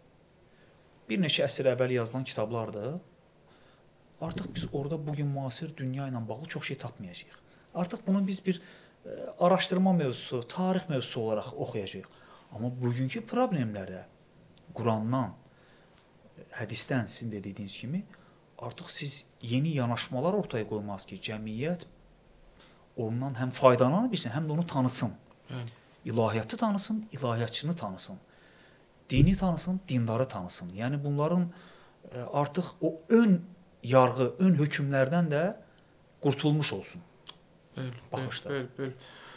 Bir neçə əsr əvvəl yazılan kitablardır. Artıq biz orada bugün müasir dünya ilə bağlı çox şey tapmayacağıq. Artıq bunu biz bir e, araşdırma mövzusu, tarix mövzusu olaraq oxuyacağıq. Amma bugünkü problemlərə Qurandan, hədisdən sizin də dediyiniz kimi artıq siz yeni yanaşmalar ortaya qoymalısınız ki, cəmiyyət ondan həm faydalana bilsin, həm də onu tanısın. Hı. İlahiyyatı tanısın, ilahiyyatçını tanısın. Dini tanısın, dindarı tanısın. Yəni bunların e, artıq o ön yarğı, ön hökmlərdən də qurtulmuş olsun. Bəli, baxışda. Bəli, bəli.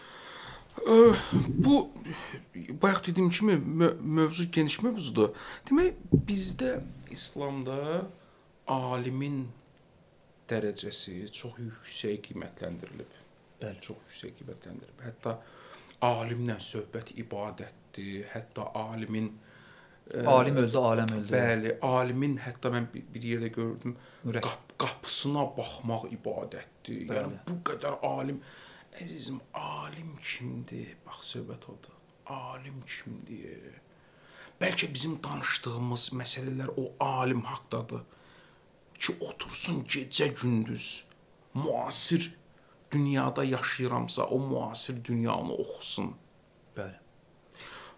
Ə, bu bayaq dediyim kimi mö mövzu geniş mövzudur. Demək, bizdə İslamda alimin dərəcəsi çox yüksək qiymətləndirilib. Bəli, çox yüksək qiymətləndirilib. Hətta alimlə söhbət ibadətdir. Hətta alimin alim öldü, aləm öldü. Bəli, alimin hətta mən bir, bir yerdə gördüm, qap, qapısına baxmaq ibadətdir. Bəli. Yəni bu qədər alim. Əzizim, alim kimdir? Bax, söhbət odur. Alim kimdir? Bəlkə bizim danışdığımız məsələlər o alim haqqdadır ki, otursun gecə-gündüz müasir dünyada yaşayıramsa, o müasir dünyanı oxusun. Bəli.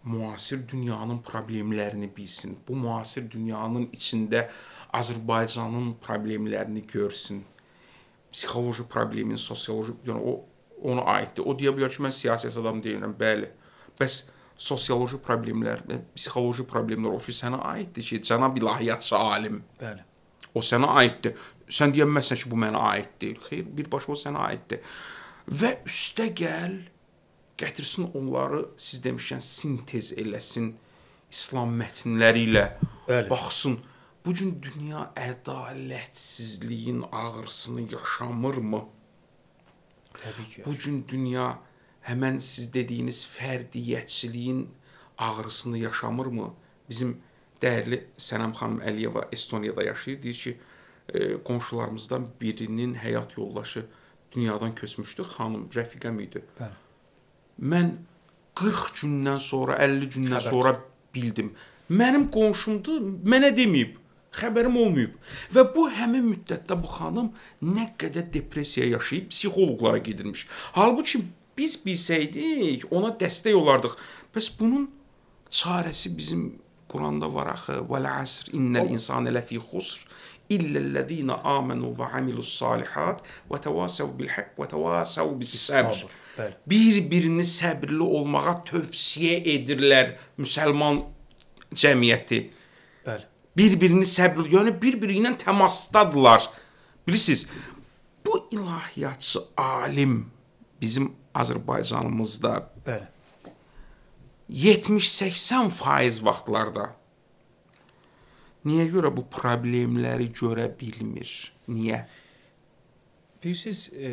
müasir dünyanın problemlərini bilsin. Bu müasir dünyanın içində Azərbaycanın problemlərini görsün. Psixoloji problemin, sosioloji, yəni o ona aiddir. O deyə bilər ki, mən siyasət adam deyiləm, bəli. Bəs sosioloji problemlər, psixoloji problemlər o ki, sənə aiddir ki, cənab ilahiyyatçı alim. Bəli. O sənə aiddir. Sən deyəməzsən ki, bu mənə aid deyil. Xeyr, birbaşa o sənə aiddir. Və üstə gəl, gətirsin onları, siz demişkən, sintez eləsin, İslam mətnləri ilə Bəli. baxsın. Bu gün dünya ədalətsizliyin ağrısını yaşamırmı? Təbii ki. Bu gün dünya həmən siz dediyiniz fərdiyyətçiliyin ağrısını yaşamırmı? Bizim dəyərli Sənəm xanım Əliyeva Estoniyada yaşayır. Deyir ki, e, qonşularımızdan birinin həyat yoldaşı dünyadan köçmüşdü. Xanım, rəfiqəm idi. Bəli. Mən qırx gündən sonra, əlli gündən Xəbər. sonra bildim. Mənim qonşumdur, mənə deməyib. Xəbərim olmayıb. Və bu həmin müddətdə bu xanım nə qədər depressiya yaşayıb psixoloqlara gedirmiş. Halbuki biz bilsəydik, ona dəstək olardıq. Bəs bunun çarəsi bizim Quranda var axı. Vəl əsr innəl insane ləfi xusr illellezina amanu və amilus salihat və təvasav bil haqq və təvasav bis sabr. Bir-birini səbirli olmağa tövsiyə edirlər müsəlman cəmiyyəti. Bəli. Bir-birini səbirli, yəni bir-biri ilə təmasdadılar. Bilirsiniz, bu ilahiyyatçı alim bizim Azərbaycanımızda Bəli. yetmiş səksən faiz vaxtlarda niyə görə bu problemləri görə bilmir? Niyə? Bilirsiniz, e,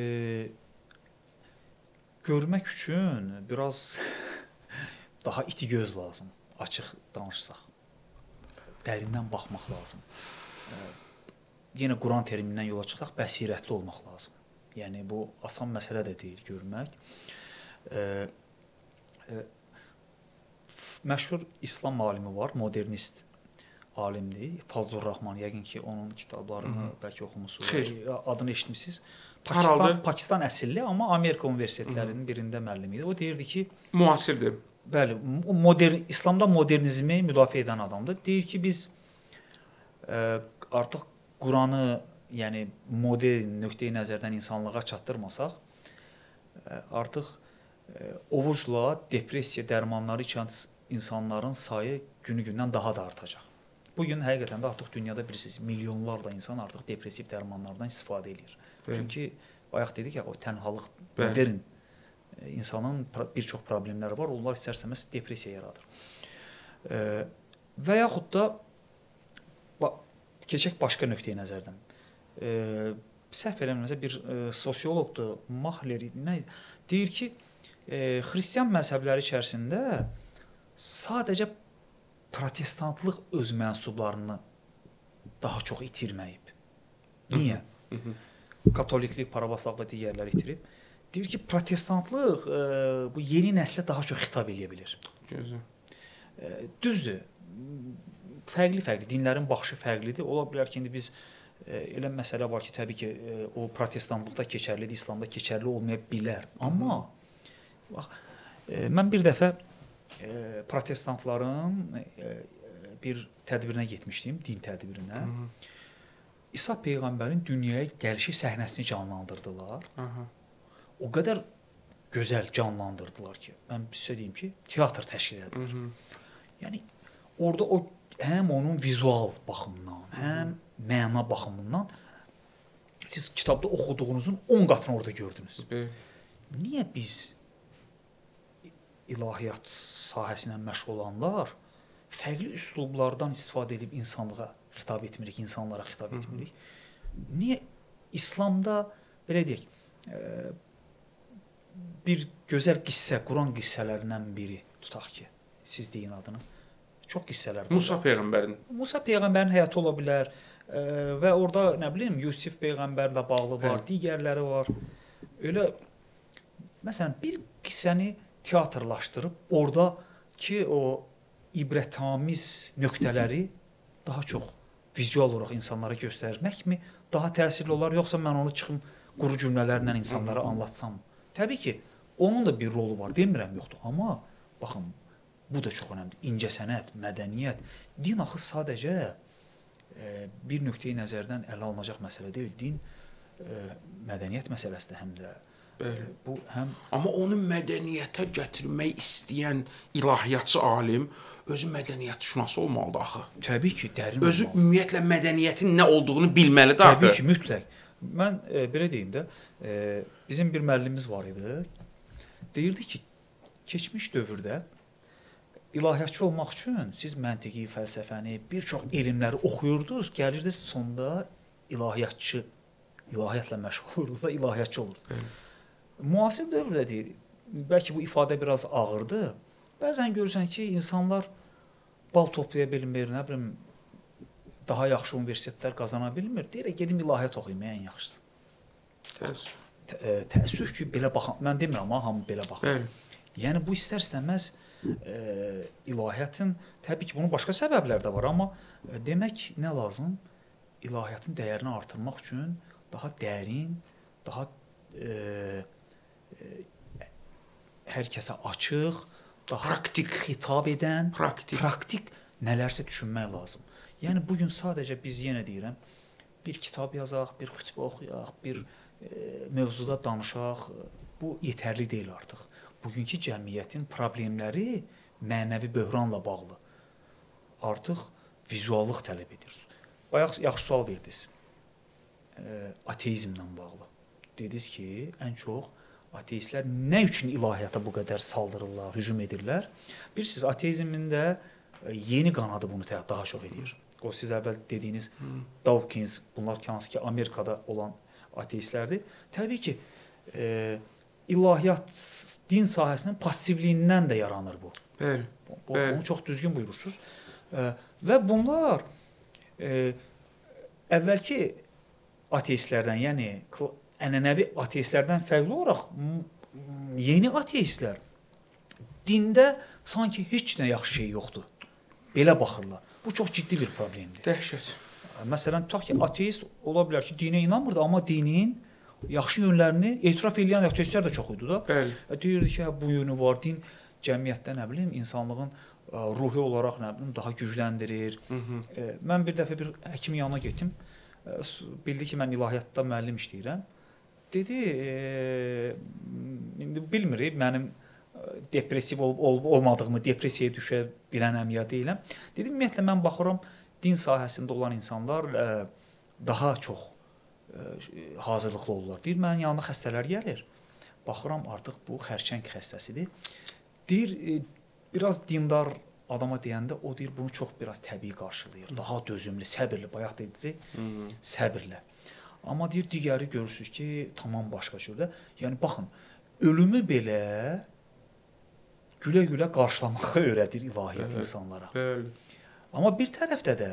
görmək üçün biraz daha iti göz lazım, açıq danışsaq. Dərindən baxmaq lazım. E, yenə Quran terminindən yola çıxsaq, bəsirətli olmaq lazım. Yəni, bu asan məsələ də deyil görmək. E, e, məşhur İslam alimi var, modernist alimdir. Fazlur Rahman, yəqin ki, onun kitablarını Hı-hı. bəlkə oxumusunuz. Xeyr. Adını eşitmisiniz. Pakistan, Pakistan əsilli, amma Amerika universitetlərinin Hı-hı. birində müəllim idi. O deyirdi ki, müasirdir. Bəli, modern İslamda modernizmi müdafiə edən adamdır. Deyir ki, biz ə, artıq Quranı, yəni modern nöqteyi nəzərdən insanlığa çatdırmasaq, ə, artıq ə, ovucla depressiya dərmanları içən insanların sayı günü-gündən daha da artacaq. Bu gün həqiqətən də artıq dünyada bilirsiniz, milyonlarla insan artıq depressiv dərmanlardan istifadə edir. Bəli. Çünki bayaq dedik ya, o tənhalıq Bəli. modern insanın bir çox problemləri var, onlar istərsəməz depressiya yaradır. E, və yaxud da keçək başqa nöqteyi nəzərdən. E, səhv eləmirəmsə bir e, sosioloqdur, Mahler nə deyir ki, e, xristian məzhəbləri içərisində sadəcə protestantlıq öz mənsublarını daha çox itirməyib. Niyə? Hı -hı. Katoliklik, pravoslav və digərləri itirib. Deyir ki, protestantlıq e, bu yeni nəslə daha çox xitab edə bilir. Gözəl. E, düzdür. Fərqli-fərqli dinlərin baxışı fərqlidir. Ola bilər ki, indi biz e, elə məsələ var ki, təbii ki, e, o protestantlıqda keçərlidir, İslamda keçərli olmaya bilər. Amma bax, e, mən bir dəfə e, protestantların e, bir tədbirinə getmişdim, din tədbirinə. Hı -hı. İsa peyğəmbərin dünyaya gəlişi səhnəsini canlandırdılar. Hı -hı. O qədər gözəl canlandırdılar ki, mən sizə deyim ki, teatr təşkil edirlər. Yəni orada o həm onun vizual baxımından, həm məna baxımından siz kitabda oxuduğunuzun on qatını orada gördünüz. Hı. Niyə biz ilahiyyat sahəsi ilə məşğul olanlar fərqli üslublardan istifadə edib insanlığa xitab etmirik, insanlara xitab etmirik? Niyə İslamda belə deyək, e, bir gözəl qissə, Quran qissələrindən biri tutaq ki, siz deyin adını. Çox qissələr var. Musa peyğəmbərin. Musa peyğəmbərin həyatı ola bilər e, və orada nə bilim Yusif peyğəmbərlə bağlı var, Hə. digərləri var. Elə məsələn bir qissəni teatrlaşdırıb oradakı o ibrətamiz nöqtələri daha çox vizual olaraq insanlara göstərməkmi daha təsirli olar, yoxsa mən onu çıxım quru cümlələrlə insanlara anlatsam? Təbii ki, onun da bir rolu var, demirəm yoxdur. Amma baxın, Bu da çox önəmlidir. İncəsənət, mədəniyyət, din axı sadəcə e, bir nöqteyi nəzərdən ələ alınacaq məsələ deyil. Din e, mədəniyyət məsələsidir həm də. Bəli. Bu həm Amma onu mədəniyyətə gətirmək istəyən ilahiyyatçı alim özü mədəniyyətşünası olmalıdır axı. təbii ki, dərin Özü olmalı. ümumiyyətlə mədəniyyətin nə olduğunu bilməlidir axı. Təbii ki, mütləq. Mən e, belə deyim də, e, bizim bir müəllimimiz var idi. Deyirdi ki, keçmiş dövrdə ilahiyyatçı olmaq üçün siz məntiqi, fəlsəfəni, bir çox elmləri oxuyurdunuz, gəlirdiniz sonda ilahiyyatçı, ilahiyyatla məşğul olurdunuzsa ilahiyyatçı olurdunuz. Müasir dövrdə deyir, bəlkə bu ifadə biraz ağırdır. Bəzən görürsən ki, insanlar bal toplaya bilmir, nə bilim, daha yaxşı universitetlər qazana bilmir. Deyir, gedim ilahiyyat oxuyum, ən yaxşısı. Təəssüf. Tə təəssüf ki, belə baxan, mən demirəm, amma hamı belə baxır. Bəli. Yəni bu istər-istəməz e, ilahiyyatın, təbii ki, bunun başqa səbəbləri də var, amma e, demək nə lazım? İlahiyyatın dəyərini artırmaq üçün daha dərin, daha e, e, hər kəsə açıq, daha Praktik. xitab edən, Praktik. praktik nələrsə düşünmək lazım. Yəni bu gün sadəcə biz yenə deyirəm, bir kitab yazaq, bir xütbə oxuyaq, bir e, mövzuda danışaq, bu yetərli deyil artıq. Bugünkü cəmiyyətin problemləri mənəvi böhranla bağlı. Artıq vizuallıq tələb edir. Bayaq yaxşı sual verdiniz. E, ateizmlə bağlı. Dediniz ki, ən çox ateistlər nə üçün ilahiyyata bu qədər saldırırlar, hücum edirlər? Bilirsiniz, ateizmin də yeni qanadı bunu daha çox edir. O siz əvvəl dediyiniz hmm. Dawkins, bunlar hansı ki Amerikada olan ateistlərdir. Təbii ki, e, ilahiyyat din sahəsinin passivliyindən də yaranır bu. Bəli. O, onu çox düzgün buyurursunuz. E, və bunlar e, əvvəlki ateistlərdən, yəni ənənəvi ateistlərdən fərqli olaraq yeni ateistlər dində sanki heç nə yaxşı şey yoxdur. Belə baxırlar. Bu çox ciddi bir problemdir. Dəhşət. Məsələn, tutaq ki, ateist ola bilər ki, dinə inanmırdı, amma dinin yaxşı yönlərini etiraf edən ateistlər də çox idi da. Bəli. Deyirdi ki, bu yönü var, din cəmiyyətdə nə bilim insanlığın ə, ruhi olaraq nə bilim daha gücləndirir. Hı -hı. E, mən bir dəfə bir həkimin yanına getdim. E, bildi ki, mən ilahiyyatda müəllim işləyirəm. Dedi, e, indi bilmirik mənim depressiv olub ol, olmadığımı, depressiyaya düşə bilənəm ya deyiləm. Dedim, ümumiyyətlə mən baxıram, din sahəsində olan insanlar ə, daha çox ə, hazırlıqlı olurlar. Deyir, mənim yanıma xəstələr gəlir. Baxıram, artıq bu xərçəng xəstəsidir. Deyir, e, biraz dindar adama deyəndə, o deyir, bunu çox biraz təbii qarşılayır. Daha dözümlü, səbirli, bayaq dediniz, səbirlə. Amma deyir, digəri görürsünüz ki, tamam başqa cürdə. Yəni, baxın, ölümü belə gülə-gülə qarşılamağı öyrədir ilahiyyat evet, insanlara. Bəli. Amma bir tərəfdə də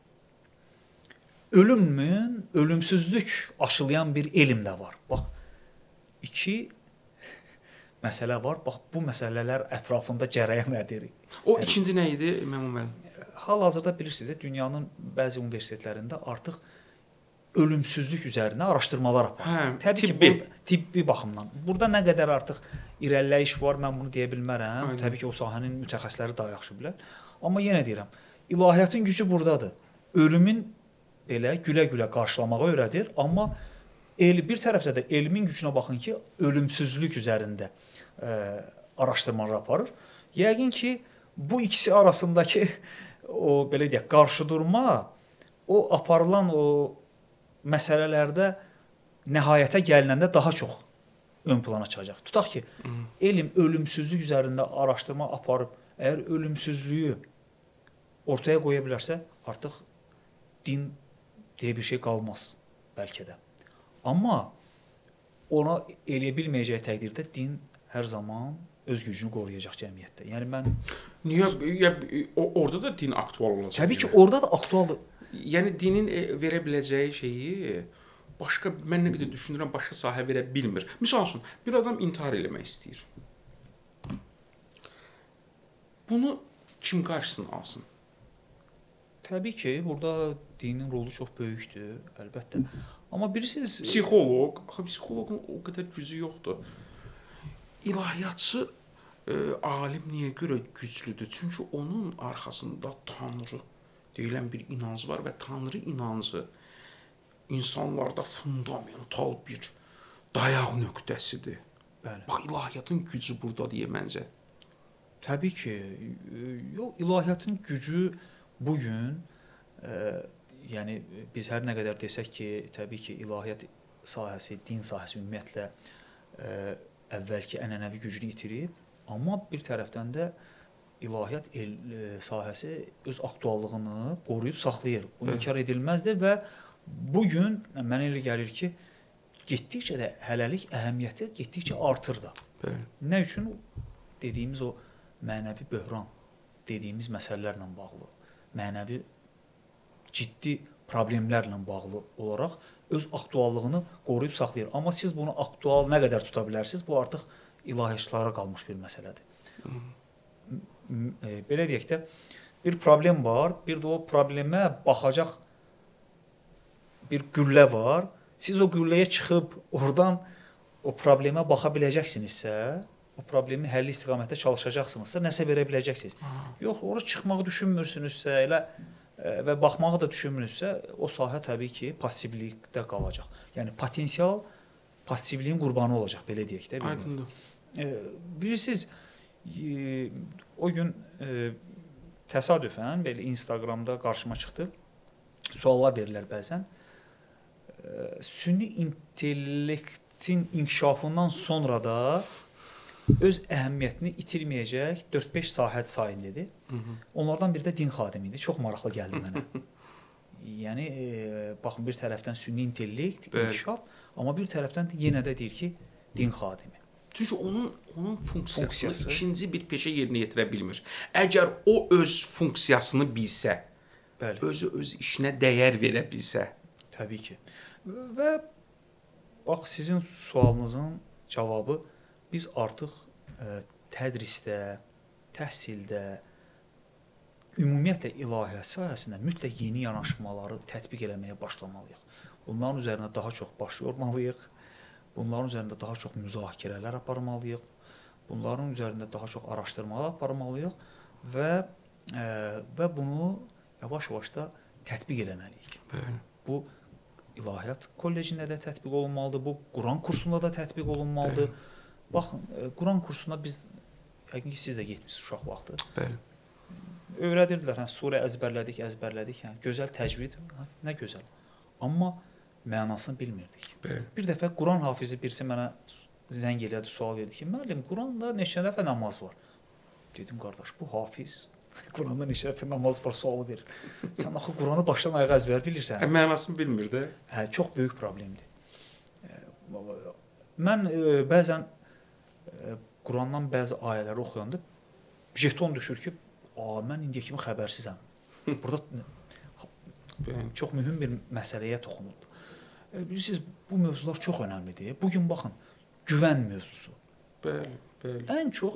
ölümün, ölümsüzlük aşılayan bir elm də var. Bax, iki məsələ var. Bax, bu məsələlər ətrafında cərəyan edir. O Hər ikinci nə idi, Məmun müəllim? Hal-hazırda bilirsiniz, dünyanın bəzi universitetlərində artıq ölümsüzlük üzərində araşdırmalar aparır. Hə, Təbii tibbi. ki, burada, tibbi baxımdan. Burada nə qədər artıq irəliləyiş var, mən bunu deyə bilmərəm. Aynen. Təbii ki, o sahənin mütəxəssisləri daha yaxşı bilər. Amma yenə deyirəm, ilahiyyatın gücü buradadır. Ölümün belə gülə-gülə qarşılamağı öyrədir, amma el, bir tərəfdə də elmin gücünə baxın ki, ölümsüzlük üzərində ə, araşdırmalar aparır. Yəqin ki, bu ikisi arasındakı o belə deyək, qarşıdurma, o aparılan o məsələlərdə nəhayətə gəlinəndə daha çox ön plana çıxacaq. Tutaq ki, hmm. elm ölümsüzlük üzərində araşdırma aparıb, əgər ölümsüzlüyü ortaya qoya bilərsə, artıq din deyə bir şey qalmaz bəlkə də. Amma ona eləyə bilməyəcək təqdirdə din hər zaman öz gücünü qoruyacaq cəmiyyətdə. Yəni mən niyə ya, orada da din aktual olacaq? Təbii ki, orada da aktualdır. Yəni dinin verə biləcəyi şeyi başqa, mən nə qədər düşünürəm, başqa sahə verə bilmir. Məsəl üçün, bir adam intihar eləmək istəyir. Bunu kim qarşısını alsın? Təbii ki, burada dinin rolu çox böyükdür, əlbəttə. Amma bilirsiniz, psixoloq, axı psixoloqun o qədər gücü yoxdur. İlahiyyatçı e, alim niyə görə güclüdür? Çünki onun arxasında Tanrı deyilən bir inanc var və Tanrı inancı insanlarda fundamental bir dayaq nöqtəsidir. Bəli. Bax, ilahiyyatın gücü burada deyə məncə. Təbii ki, yox, ilahiyyatın gücü bu gün, e, yəni biz hər nə qədər desək ki, təbii ki, ilahiyyat sahəsi, din sahəsi ümumiyyətlə e, əvvəlki ənənəvi gücünü itirib, amma bir tərəfdən də ilahiyyat el, e, sahəsi öz aktuallığını qoruyub saxlayır. Bu inkar edilməzdir və bu gün mənə elə gəlir ki, getdikcə də hələlik əhəmiyyəti getdikcə artır da. Bəli. Nə üçün? Dediyimiz o mənəvi böhran dediyimiz məsələlərlə bağlı, mənəvi ciddi problemlərlə bağlı olaraq öz aktuallığını qoruyub saxlayır. Amma siz bunu aktual nə qədər tuta bilərsiniz, bu artıq ilahiyyatçılara qalmış bir məsələdir. E, belə deyək də, bir problem var, bir də o problemə baxacaq bir güllə var. Siz o gülləyə çıxıb oradan o problemə baxa biləcəksinizsə, o problemi həlli istiqamətdə çalışacaqsınızsa, nəsə verə biləcəksiniz. Yox, ora çıxmağı düşünmürsünüzsə, elə e, və baxmağı da düşünmürsünüzsə, o sahə təbii ki, passivlikdə qalacaq. Yəni potensial passivliyin qurbanı olacaq, belə deyək də. Aydındır. E, bilirsiniz, e, o gün e, təsadüfən belə Instagramda qarşıma çıxdı. Suallar verirlər bəzən. E, süni intellektin inkişafından sonra da öz əhəmiyyətini itirməyəcək dörd-beş sahə sayın dedi. Hı -hı. Onlardan biri də din xadimi idi. Çox maraqlı gəldi mənə. Yəni e, baxın, bir tərəfdən süni intellekt, inkişaf, amma bir tərəfdən də yenə də deyir ki, din xadimi. Çünki onun onun funksiyasını Funksiyası. ikinci bir peşə yerinə yetirə bilmir. Əgər o öz funksiyasını bilsə, Bəli. özü öz işinə dəyər verə bilsə, Təbii ki. Və bax, sizin sualınızın cavabı biz artıq ə, tədrisdə, təhsildə, ümumiyyətlə ilahiyyat sahəsində mütləq yeni yanaşmaları tətbiq eləməyə başlamalıyıq. Bunların üzərində daha çox baş yormalıyıq. Bunların üzərində daha çox müzakirələr aparmalıyıq. Bunların üzərində daha çox araşdırmalar aparmalıyıq və ə, və bunu yavaş-yavaş da tətbiq eləməliyik. Bəli. Bu ilahiyyat kollecində də tətbiq olunmalıdır. Bu Quran kursunda da tətbiq olunmalıdır. Bəli. Baxın, Quran kursuna biz yəqin ki, siz də getmisiniz uşaq vaxtı. Bəli. Öyrədirdilər, hə, surə əzbərlədik, əzbərlədik, hə, gözəl təcvid, hə, nə gözəl. Amma mənasını bilmirdik. Bəli. Bir dəfə Quran hafizi birisi mənə zəng elədi, sual verdi ki, müəllim, Quranda neçə dəfə namaz var? Dedim, qardaş, bu hafiz Quranda neçə dəfə namaz var sualı verir. Sən axı Quranı başdan ayağa əzbər bilirsən. Ə, mənasını bilmir də. Hə, çox böyük problemdir. Mən e, bəzən e, Qurandan bəzi ayələri oxuyanda jeton düşür ki, "A, mən indiyə kimi xəbərsizəm." Burada çox mühüm bir məsələyə toxunuldu. E, bilirsiniz, bu mövzular çox önəmlidir. Bu gün baxın, güvən mövzusu. Bəli, bəli. Ən çox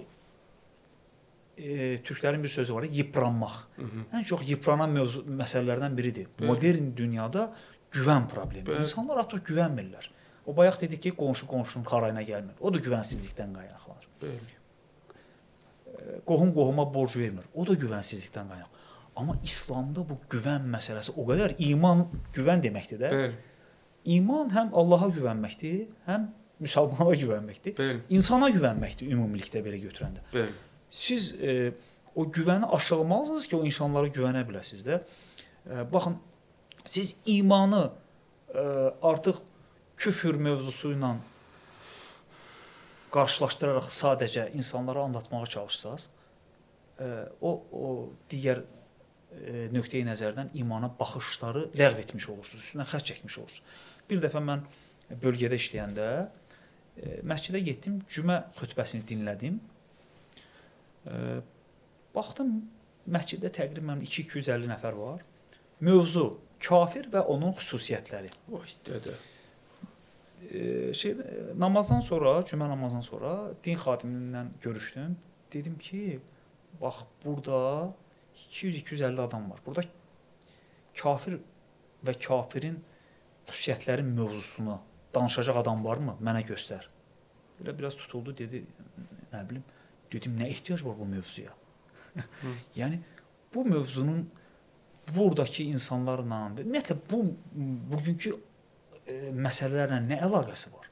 e, türklərin bir sözü var, yıpranmaq. Hı -hı. Ən çox yıpranan mövzu məsələlərdən biridir. Bəli. Modern dünyada güvən problemi. Bəli. İnsanlar artıq güvənmirlər. O bayaq dedik ki, qonşu qonşunun xarayına gəlmir. O da güvənsizlikdən qaynaqlanır. Bəli. E, qohum qohuma borc vermir. O da güvənsizlikdən qaynaqlanır. Amma İslamda bu güvən məsələsi o qədər iman, güvən deməkdir də. Bəli. İman həm Allaha güvənməkdir, həm müsəlmana güvənməkdir. Bəli. İnsana güvənməkdir ümumilikdə belə götürəndə. Bəli. Siz e, o güvəni aşılamalısınız ki, o insanlara güvənə biləsiniz də. E, baxın, siz imanı e, artıq küfür mövzusu ilə qarşılaşdıraraq sadəcə insanlara anlatmağa çalışsaz, e, o o digər e, nöqteyi nəzərdən imana baxışları ləğv etmiş olursunuz, üstünə xətt çəkmiş olursunuz. Bir dəfə mən bölgədə işləyəndə e, məscidə getdim, cümə xutbəsini dinlədim. E, baxdım, məsciddə təqribən iki min iki yüz əlli nəfər var. Mövzu kafir və onun xüsusiyyətləri. Vay dədə. E, şey namazdan sonra, cümə namazdan sonra din xadimindən görüşdüm. Dedim ki, bax burada iki yüz iki yüz əlli adam var. Burada kafir və kafirin xüsusiyyətləri mövzusunu danışacaq adam varmı? Mənə göstər. Belə biraz tutuldu, dedi, nə bilim, Dedim, nə ehtiyac var bu mövzuya? Yəni bu mövzunun buradakı insanlarla, ümumiyyətlə bu bugünkü e, məsələlərlə nə əlaqəsi var?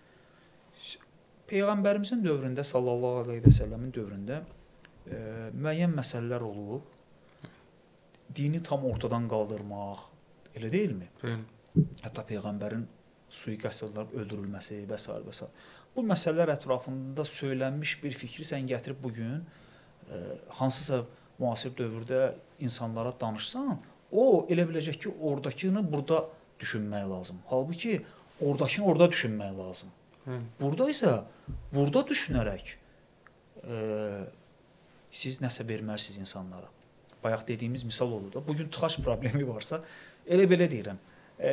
Peyğəmbərimizin dövründə, sallallahu əleyhi və səlləmin dövründə e, müəyyən məsələlər olub. Dini tam ortadan qaldırmaq, elə deyilmi? Bəli. Hətta peyğəmbərin sui-qəsd olunub öldürülməsi və s. və s. Bu məsələlər ətrafında söylənmiş bir fikri sən gətirib bu gün e, hansısa müasir dövrdə insanlara danışsan, o elə biləcək ki, oradakını burada düşünmək lazım. Halbuki oradakını orada düşünmək lazım. Hı. Burada isə burada düşünərək e, siz nəsə verməlisiniz insanlara. Bayaq dediyimiz misal olur da. Bugün tıxac problemi varsa, elə belə deyirəm. E,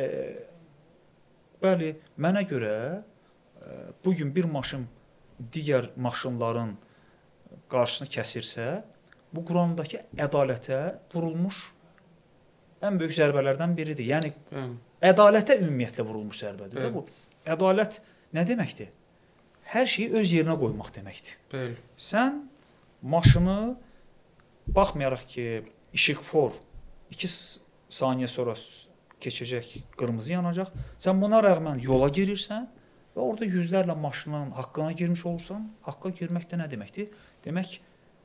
bəli, mənə görə e, bugün bir maşın digər maşınların qarşısını kəsirsə, bu Qurandakı ədalətə vurulmuş ən böyük zərbələrdən biridir. Yəni Hı. ədalətə ümumiyyətlə vurulmuş zərbədir də bu. Ədalət nə deməkdir? Hər şeyi öz yerinə qoymaq deməkdir. Bəli. Sən maşını baxmayaraq ki, işıqfor iki saniyə sonra keçəcək, qırmızı yanacaq. Sən buna rəğmən yola girirsən və orada yüzlərlə maşının haqqına girmiş olursan, haqqa girmək də nə deməkdir? Demək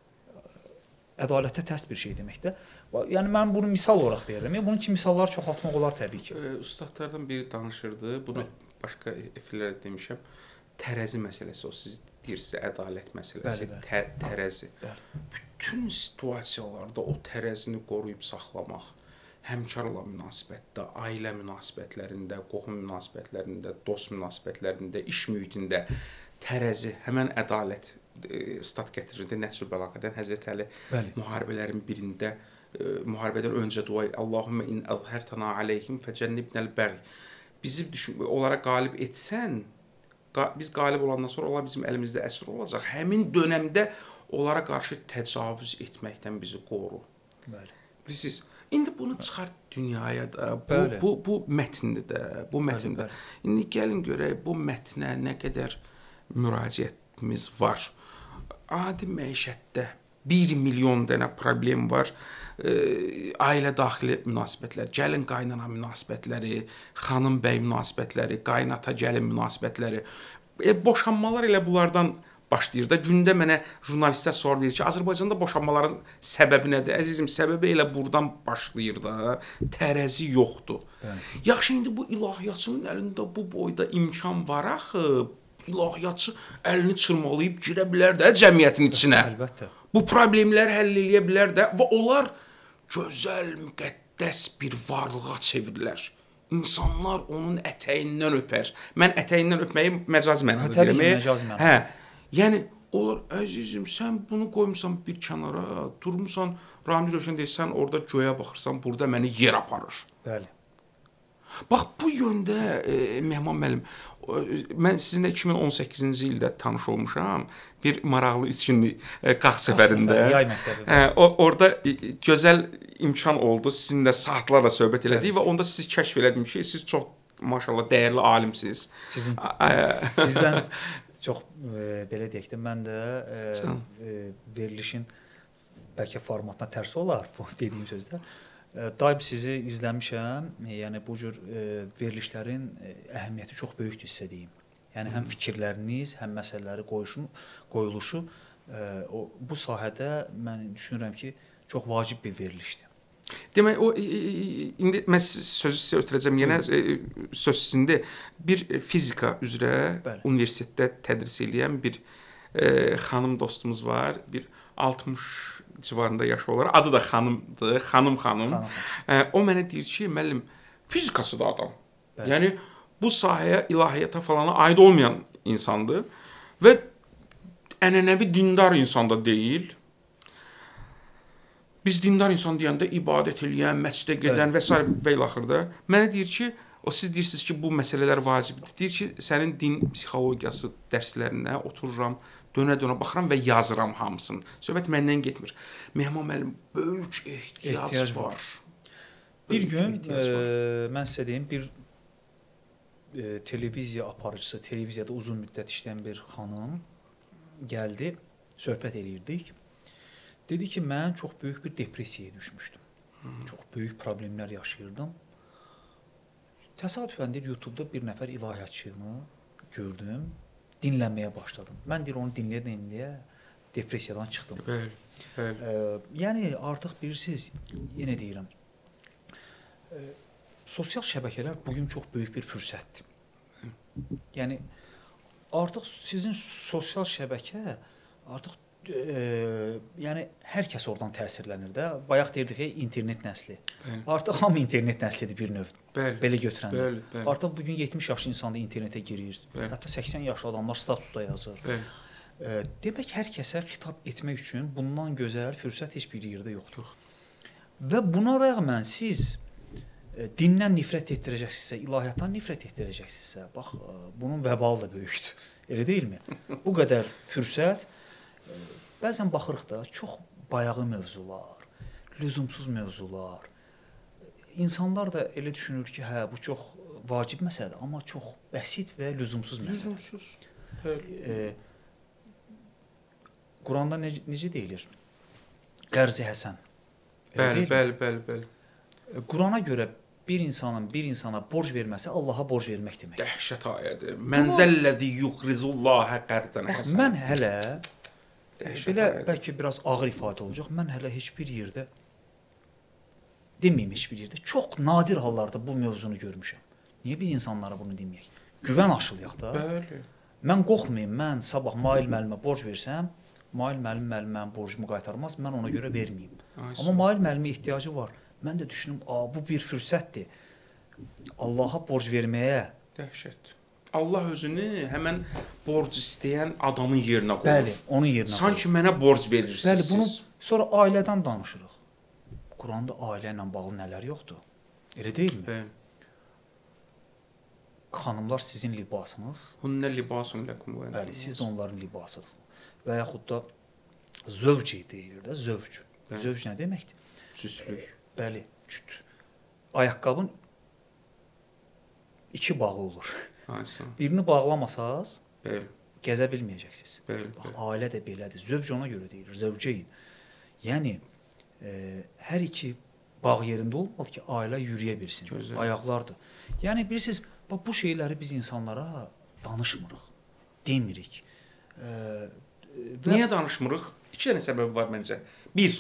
ədalətə tərs bir şey deməkdir. Yəni mən bunu misal olaraq verirəm. Bunun kimi misalları çoxaltmaq olar təbii ki. E, ustadlardan biri danışırdı. Bunu Hı. başqa efirlərdə demişəm. Tərəzi məsələsi o siz deyirsiniz, ədalət məsələsi, bəli, bəli. Tə, tərəzi. Bəli. Bütün situasiyalarda o tərəzini qoruyub saxlamaq, həmkarla münasibətdə, ailə münasibətlərində, qohum münasibətlərində, dost münasibətlərində, iş mühitində tərəzi, həmən ədalət stat gətirirdi Nəsr Bəlaqədən Həzrət Əli bəli. Müharibələrin birində e, müharibədən öncə dua Allahumma in azhartana alayhim fecennibnal baghi. Bizi düşün, onlara qalib etsən, qa biz qalib olandan sonra onlar bizim əlimizdə əsir olacaq. Həmin dövrdə onlara qarşı təcavüz etməkdən bizi qoru. Bəli. Bilirsiniz, indi bunu çıxart dünyaya da. Bu bəli. bu bu mətndə də, bu mətndə. Bəli, bəli. İndi gəlin görək bu mətnə nə qədər müraciətimiz var. Adi məişətdə bir milyon dənə problem var. E, ailə daxili münasibətlər, gəlin qaynana münasibətləri, xanım bəy münasibətləri, qaynata gəlin münasibətləri. E, boşanmalar elə bunlardan başlayır da. Gündə mənə jurnalistlər soru deyir ki, Azərbaycanda boşanmaların səbəbi nədir? Əzizim, səbəbi elə buradan başlayır da. Tərəzi yoxdur. Bəli. Yaxşı, indi bu ilahiyyatçının əlində bu boyda imkan var axı. İlahiyyatçı əlini çırmalayıb girə bilər də cəmiyyətin içinə. Əlbəttə. Bu problemləri həll edə bilər də və onlar gözəl, müqəddəs bir varlığa çevirilər. İnsanlar onun ətəyindən öpər. Mən ətəyindən öpməyi məcazi mənada deyirəm. Təbii ki, məcazi mənada. Hə. Yəni onlar əzizim, sən bunu qoymusan bir kənara, durmusan, Ramil Rövşən deyirsən, orada göyə baxırsan, burada məni yer aparır. Bəli. Bax bu yöndə e, Mehman müəllim, mən sizinlə iki min on səkkizinci ildə tanış olmuşam. Bir maraqlı üç günlük e, Qax səfərində. Yay məktəbi. Hə, o orada e, gözəl imkan oldu. Sizinlə saatlarla söhbət elədik və onda sizi kəşf elədim ki, siz çox maşallah dəyərli alimsiniz. Sizin sizdən çox e, belə deyək də mən də e, e, verilişin bəlkə formatına tərs olar bu dediyim sözlər. Daim sizi izləmişəm. Yəni bu cür e, verilişlərin e, əhəmiyyəti çox böyükdür sizə deyim. Yəni həm fikirləriniz, həm məsələləri qoyuşun, qoyuluşu e, o bu sahədə mən düşünürəm ki, çox vacib bir verilişdir. Demək o indi mən sözü sizə ötürəcəm. Yenə e, söz sizində. Bir fizika üzrə Bəli. Universitetdə tədris edən bir e, xanım dostumuz var. Bir altmış civarında yaşı olar. Adı da xanımdır, xanım xanım. xanım. E, o mənə deyir ki, müəllim, fizikası da adam. Bəli. Yəni bu sahəyə, ilahiyyata falana aid olmayan insandır və ənənəvi dindar insan da deyil. Biz dindar insan deyəndə ibadət eləyən, məscidə gedən və s. və ilaxırda. Mənə deyir ki, o siz deyirsiniz ki, bu məsələlər vacibdir. Deyir ki, sənin din psixologiyası dərslərinə otururam, dönə-dönə baxıram və yazıram hamısını. Söhbət məndən getmir. Mehman müəllim, böyük ehtiyac, ehtiyac var. var. Bir gün e, mən sizə deyim, bir e, televiziya aparıcısı, televiziyada uzun müddət işləyən bir xanım gəldi. söhbət eləyirdik. Dedi ki, mən çox böyük bir depressiyaya düşmüşdüm. Hı -hı. Çox böyük problemlər yaşayırdım. Təsadüfən deyir, YouTube-da bir nəfər ilahiyyatçını gördüm, dinləməyə başladım. Mən deyir, onu dinləyə-dinləyə depressiyadan çıxdım. Bəli, bəli. E, yəni artıq bilirsiniz, yenə deyirəm, e, sosial şəbəkələr bugün çox böyük bir fürsətdir. Yəni artıq sizin sosial şəbəkə artıq e, yəni hər kəs oradan təsirlənir də. Bayaq deyirdik ki, internet nəsli. Bəli. Artıq hamı internet nəslidir bir növ. Bəli. Belə götürəndə. Bəli, bəli. Artıq bugün yetmiş yaşlı insan da internetə girir. Bəli. Hətta səksən yaşlı adamlar statusda yazır. Bəli. E, demək hər kəsə xitab etmək üçün bundan gözəl fürsət heç bir yerdə yoxdur. Və buna rəğmən siz dindən nifrət etdirəcəksinizsə, ilahiyyatdan nifrət etdirəcəksinizsə, bax, bunun vəbalı da böyükdür. Elə deyilmi? Bu qədər fürsət, bəzən baxırıq da, çox bayağı mövzular, lüzumsuz mövzular. İnsanlar da elə düşünür ki, hə, bu çox vacib məsələdir, amma çox bəsit və lüzumsuz məsələ. Lüzumsuz. E, Quranda necə, necə deyilir? Qərz-i həsən. Bəli, bəli, bəli, bəli. Qurana görə bir insanın bir insana borc verməsi Allaha borc vermək demək. Dəhşət ayədir. Mən zəlləzi yuqrizullaha qardan həsən. Mən hələ belə bəlkə biraz ağır ifadə olacaq. Mən hələ heç bir yerdə deməyim heç bir yerdə. Çox nadir hallarda bu mövzunu görmüşəm. Niyə biz insanlara bunu deməyək? Güvən aşılayaq da. Bəli. Mən qorxmayım. Mən sabah Mail müəllimə borc versəm, Mail müəllim müəllim mənim borcumu qaytarmaz, mən ona görə verməyim. Amma Mail müəllimə ehtiyacı var. Mən də düşünüm, a bu bir fürsətdir. Allaha borc verməyə. Dəhşət. Allah özünü həmən borc istəyən adamın yerinə qoyur. Bəli, onun yerinə qoyur. Sanki mənə borc verirsiniz. Bəli, bunu sonra ailədən danışırıq. Quranda ailə ilə bağlı nələr yoxdur? Elə deyilmi? Bəli. Xanımlar sizin libasınız. Hunnə libasun lakum və Bəli, siz də onların libasısınız. Və yaxud da zövc deyilir də, zövc. Zövc nə deməkdir? Cütlük. Bəli, cüt. Ayaqqabın iki bağı olur. Aynen. Birini bağlamasaz, bəli, gəzə bilməyəcəksiniz. Bəli, Bax, ailə də belədir. Zövc ona görə deyilir, zövceyn. Yəni e, hər iki bağ yerində olmalı ki, ailə yürüyə bilsin. Gözəl. Ayaqlardır. Yəni bilirsiniz, bax bu şeyləri biz insanlara danışmırıq, demirik. E, və... Niyə danışmırıq? İki dənə səbəbi var məncə. Bir,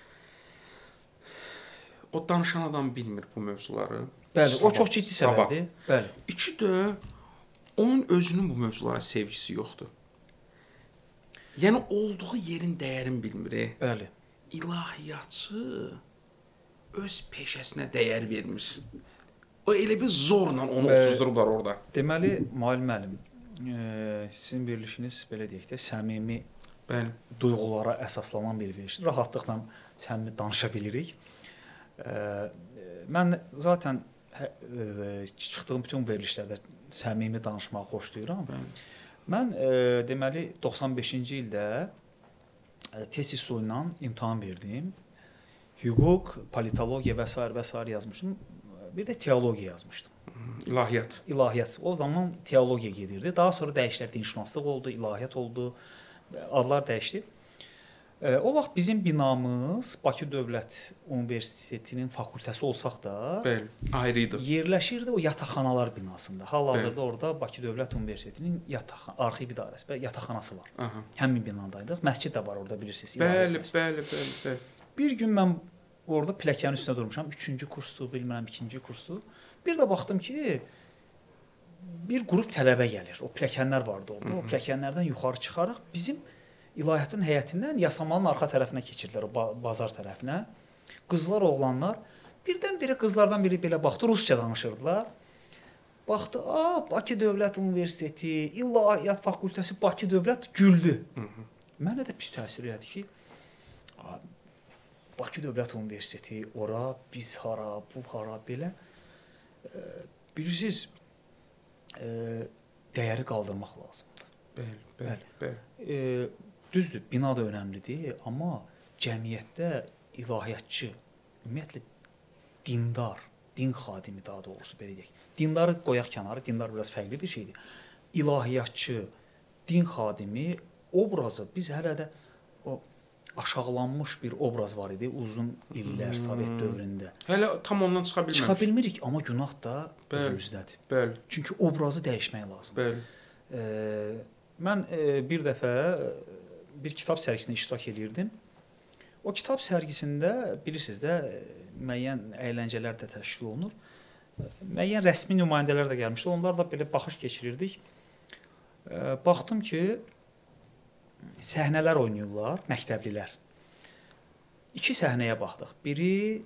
o danışan adam bilmir bu mövzuları. Bəli, sabat, o çox ciddi səbəbdir. Bəli. İki də onun özünün bu mövzulara sevgisi yoxdur. Yəni olduğu yerin dəyərini bilmir. Bəli. İlahiyyatçı öz peşəsinə dəyər vermir. O elə bir zorla onu otuzdurublar orada. Deməli, Mail müəllim, e, sizin verilişiniz belə deyək də səmimi, bəli, duyğulara əsaslanan bir veriliş. Rahatlıqla səmimi danışa bilirik. E, mən zaten hə, e, çıxdığım bütün verilişlərdə səmimi danışmağı xoşlayıram. Bəli. Mən e, deməli doxsan beşinci ildə e, test üsulu ilə imtahan verdim. Hüquq, politologiya və s. və s. yazmışdım. Bir də teologiya yazmışdım. İlahiyyat. İlahiyyat. O zaman teologiya gedirdi. Daha sonra dəyişdilər, dinşünaslıq oldu, ilahiyyat oldu. Adlar dəyişdi. E, o vaxt bizim binamız Bakı Dövlət Universitetinin fakültəsi olsaq da, bəli, ayrı idi. Yerləşirdi o yataqxanalar binasında. Hal-hazırda orada Bakı Dövlət Universitetinin yataq arxiv idarəsi və yataqxanası var. Aha. Həmin binadaydıq. Məscid də var orada bilirsiniz. Bəli, bəli, bəli, bəli. Bir gün mən orada pilləkənin üstündə durmuşam. Üçüncü kursdur, bilmirəm, ikinci kursdur. Bir də baxdım ki, bir qrup tələbə gəlir. O pilləkənlər vardı orada. Hı -hı. O pilləkənlərdən yuxarı çıxaraq bizim İlahiyyatın həyətindən Yasamalın arxa tərəfinə keçirdilər, o bazar tərəfinə. Qızlar, oğlanlar. Birdən-birə qızlardan biri belə baxdı, rusca danışırdılar. Baxdı, a, Bakı Dövlət Universiteti, İlahiyyat fakültəsi, Bakı Dövlət güldü. Hı -hı. Mənə də pis təsir elədi ki, Bakı Dövlət Universiteti, ora, biz hara, bu hara, belə. E, bilirsiniz, e, dəyəri qaldırmaq lazımdır. Bəli, bəli, bəli. E, düzdür, bina da önəmlidir, amma cəmiyyətdə ilahiyyatçı, ümumiyyətlə dindar, din xadimi daha doğrusu belə deyək. Dindarı qoyaq kənara, dindar biraz fərqli bir şeydir. İlahiyyatçı, din xadimi obrazı biz hələ də o aşağılanmış bir obraz var idi uzun illər Sovet dövründə. Hələ tam ondan çıxa bilməmiş. Çıxa bilmirik, amma günah da özümüzdədir. Bəli. Çünki obrazı dəyişmək lazımdır. Bəli. E, mən e, bir dəfə bir kitab sərgisində iştirak edirdim. O kitab sərgisində bilirsiniz də müəyyən əyləncələr də təşkil olunur. Müəyyən rəsmi nümayəndələr də gəlmişdi. Onlar da belə baxış keçirirdik. E, baxdım ki, səhnələr oynayırlar, məktəblilər. İki səhnəyə baxdıq. Biri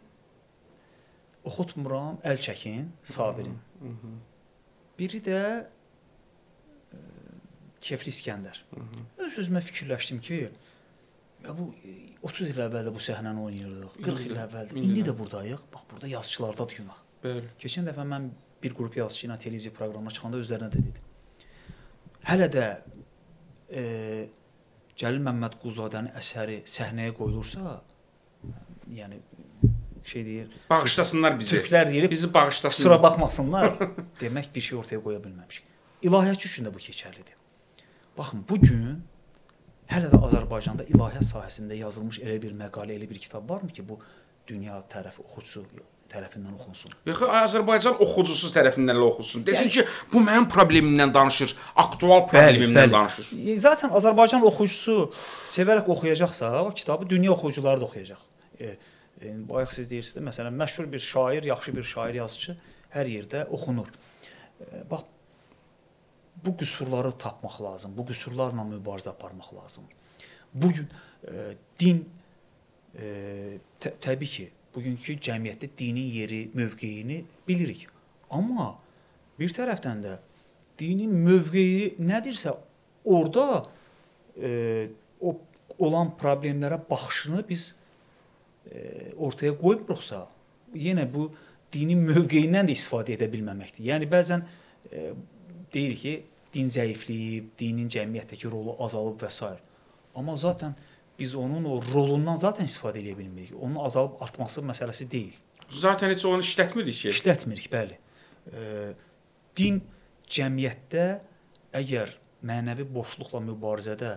oxutmuram, əl çəkin, Sabirin. Hı -hı. Biri də e, Kefli İskəndər. Öz özümə fikirləşdim ki, ya bu otuz il əvvəl də bu səhnəni oynayırdıq, qırx il əvvəl də. İndi də burdayıq. Bax, burada yazıçılardadır günah. Bəli. Keçən dəfə mən bir qrup yazıçı ilə televiziya proqramına çıxanda özlərinə də dedim. Hələ də e, Cəlil Məmmədquluzadənin əsəri səhnəyə qoyulursa, yəni şey deyir, bağışlasınlar bizi. Türklər deyir, bizi bağışlasınlar. Kusura baxmasınlar. Demək bir şey ortaya qoya bilməmişik. İlahiyyatçı üçün də bu keçərlidir. Baxın, bu gün hələ də Azərbaycanda ilahiyyat sahəsində yazılmış elə bir məqalə, elə bir kitab varmı ki, bu dünya tərəfi oxucusu tərəfindən oxunsun? Yox, Azərbaycan oxucusuz tərəfindən də oxusun. Desin yəni, ki, bu mənim problemimdən danışır, aktual problemimdən bəli, danışır. Bəli. Zaten Azərbaycan oxucusu sevərək oxuyacaqsa, o kitabı dünya oxucuları da oxuyacaq. E, e, bayaq siz deyirsiniz də, məsələn, məşhur bir şair, yaxşı bir şair, yazıcı hər yerdə oxunur. E, bax, bu qüsurları tapmaq lazım, bu qüsurlarla mübarizə aparmaq lazım. Bugün e, din, e, tə təbii ki, bugünkü cəmiyyətdə dinin yeri, mövqeyini bilirik. Amma bir tərəfdən də dinin mövqeyi nədirsə, orada e, o olan problemlərə baxışını biz e, ortaya qoymuruqsa, yenə bu dinin mövqeyindən də istifadə edə bilməməkdir. Yəni, bəzən e, deyir ki, din zəifliyib, dinin cəmiyyətdəki rolu azalıb və s. Amma zaten biz onun o rolundan zaten istifadə edə bilmirik. Onun azalıb artması məsələsi deyil. Zaten heç onu işlətmirik ki. İşlətmirik, bəli. E, din cəmiyyətdə əgər mənəvi boşluqla mübarizədə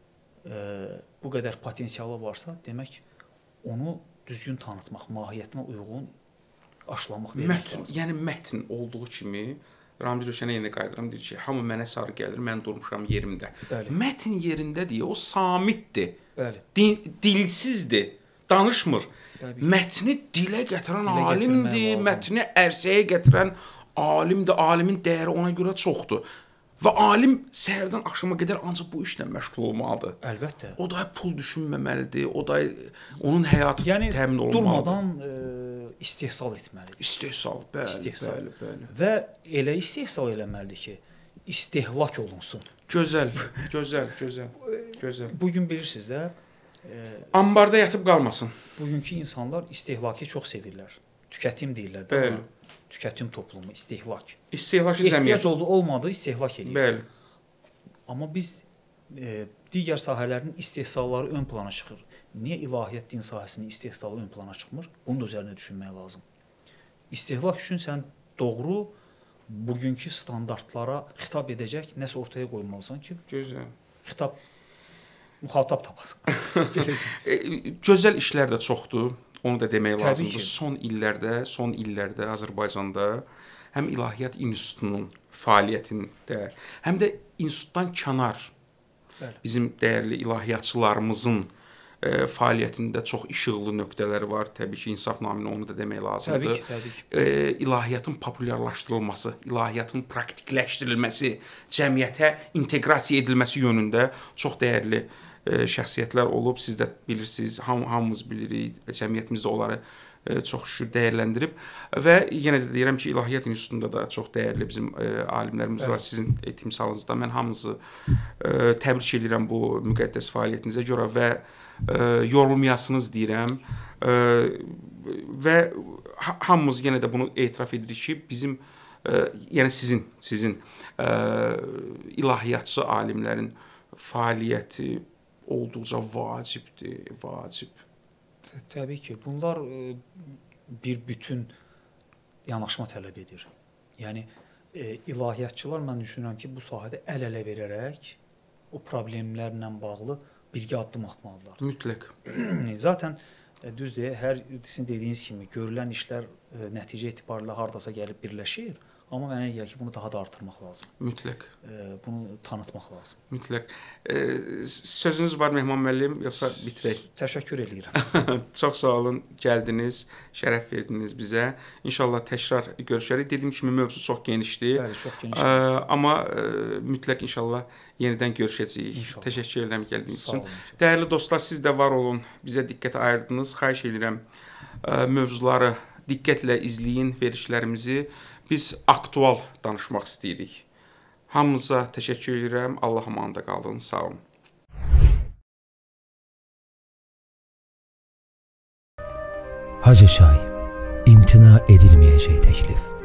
e, bu qədər potensialı varsa, demək onu düzgün tanıtmaq, mahiyyətinə uyğun aşılamaq mətn, yəni mətn olduğu kimi Ramiz Röşənə yenə qayıdıram, deyir ki, hamı mənə sarı gəlir, mən durmuşam yerimdə. Bəli. Mətn yerindədir, o samitdir. Bəli. Dil, dilsizdir, danışmır. Bəli. Mətni dilə gətirən dilə alimdir, mətni ərsəyə gətirən alimdir, alimin dəyəri ona görə çoxdur. Və alim səhərdən axşama qədər ancaq bu işlə məşğul olmalıdır. Əlbəttə. O da pul düşünməməlidir, o da onun həyatı yəni, təmin olmalıdır. Durmadan e, istehsal etməlidir. İstehsal, bəli, istehsal. bəli, bəli. Və elə istehsal eləməlidir ki, istehlak olunsun. Gözəl, gözəl, gözəl, gözəl. Bugün bilirsiniz də, e, ambarda yatıb qalmasın. Bugünkü insanlar istehlakı çox sevirlər. Tükətim deyirlər. Bəli. Tükətim toplumu, istehlak. İstehlakı zəmiyyət. Ehtiyac oldu, olmadı, istehlak edir. Bəli. Amma biz e, digər sahələrin istehsalları ön plana çıxır. Niyə ilahiyyat din sahəsinin istehsalı ön plana çıxmır? Bunu da üzərində düşünmək lazım. İstehlak üçün sən doğru bugünkü standartlara xitab edəcək nəsə ortaya qoymalısan ki, gözəl. Xitab müxatab tapasın. Gözəl işlər də çoxdur. Onu da demək lazımdır. Son illərdə, son illərdə Azərbaycanda həm İlahiyyat İnstitutunun fəaliyyətində, həm də institutdan kənar bəli, bizim dəyərli ilahiyyatçılarımızın e, fəaliyyətində çox işıqlı nöqtələri var. Təbii ki, insaf naminə onu da demək lazımdır. Təbii ki, təbii ki. E, ilahiyyatın populyarlaşdırılması, ilahiyyatın praktikləşdirilməsi, cəmiyyətə inteqrasiya edilməsi yönündə çox dəyərli şəxsiyyətlər olub, siz də bilirsiniz, ham, hamımız bilirik, cəmiyyətimizdə onları e, çox şükür dəyərləndirib və yenə də deyirəm ki, İlahiyyat İnstitutunda da çox dəyərli bizim e, alimlərimiz evet, var, sizin e, timsalınızda. Mən hamınızı e, təbrik edirəm bu müqəddəs fəaliyyətinizə görə və e, yorulmayasınız deyirəm e, və hamımız yenə də bunu etiraf edirik ki, bizim, e, yəni sizin, sizin e, ilahiyyatçı alimlərin fəaliyyəti olduqca vacibdir, vacib. Təbii ki, bunlar e, bir bütün yanaşma tələb edir. Yəni, e, ilahiyyatçılar mən düşünürəm ki, bu sahədə əl-ələ verərək o problemlərlə bağlı birgə addım atmalıdırlar. Mütləq. Zaten e, düzdür, hər sizin dediyiniz kimi görülən işlər e, nəticə etibarilə hardasa gəlib birləşir, amma mənə elə gəlir ki, bunu daha da artırmaq lazım. Mütləq. E, bunu tanıtmaq lazım. Mütləq. E, sözünüz var Mehman müəllim, yoxsa bitirək? Təşəkkür edirəm. Çox sağ olun, gəldiniz, şərəf verdiniz bizə. İnşallah təkrar görüşərik. Dediyim kimi mövzu çox genişdir. Bəli, çox geniş. E, amma e, mütləq inşallah yenidən görüşəcəyik. İnşallah. Təşəkkür edirəm gəldiyiniz Sağ üçün. olun. Dəyərli dostlar, siz də var olun. Bizə diqqət ayırdınız. Xahiş edirəm e, mövzuları diqqətlə izləyin, verişlərimizi. Biz aktual danışmaq istəyirik. Hamınıza təşəkkür edirəm. Allah amanında qalın. Sağ olun. Hacı Şay, imtina edilmeyecek teklif.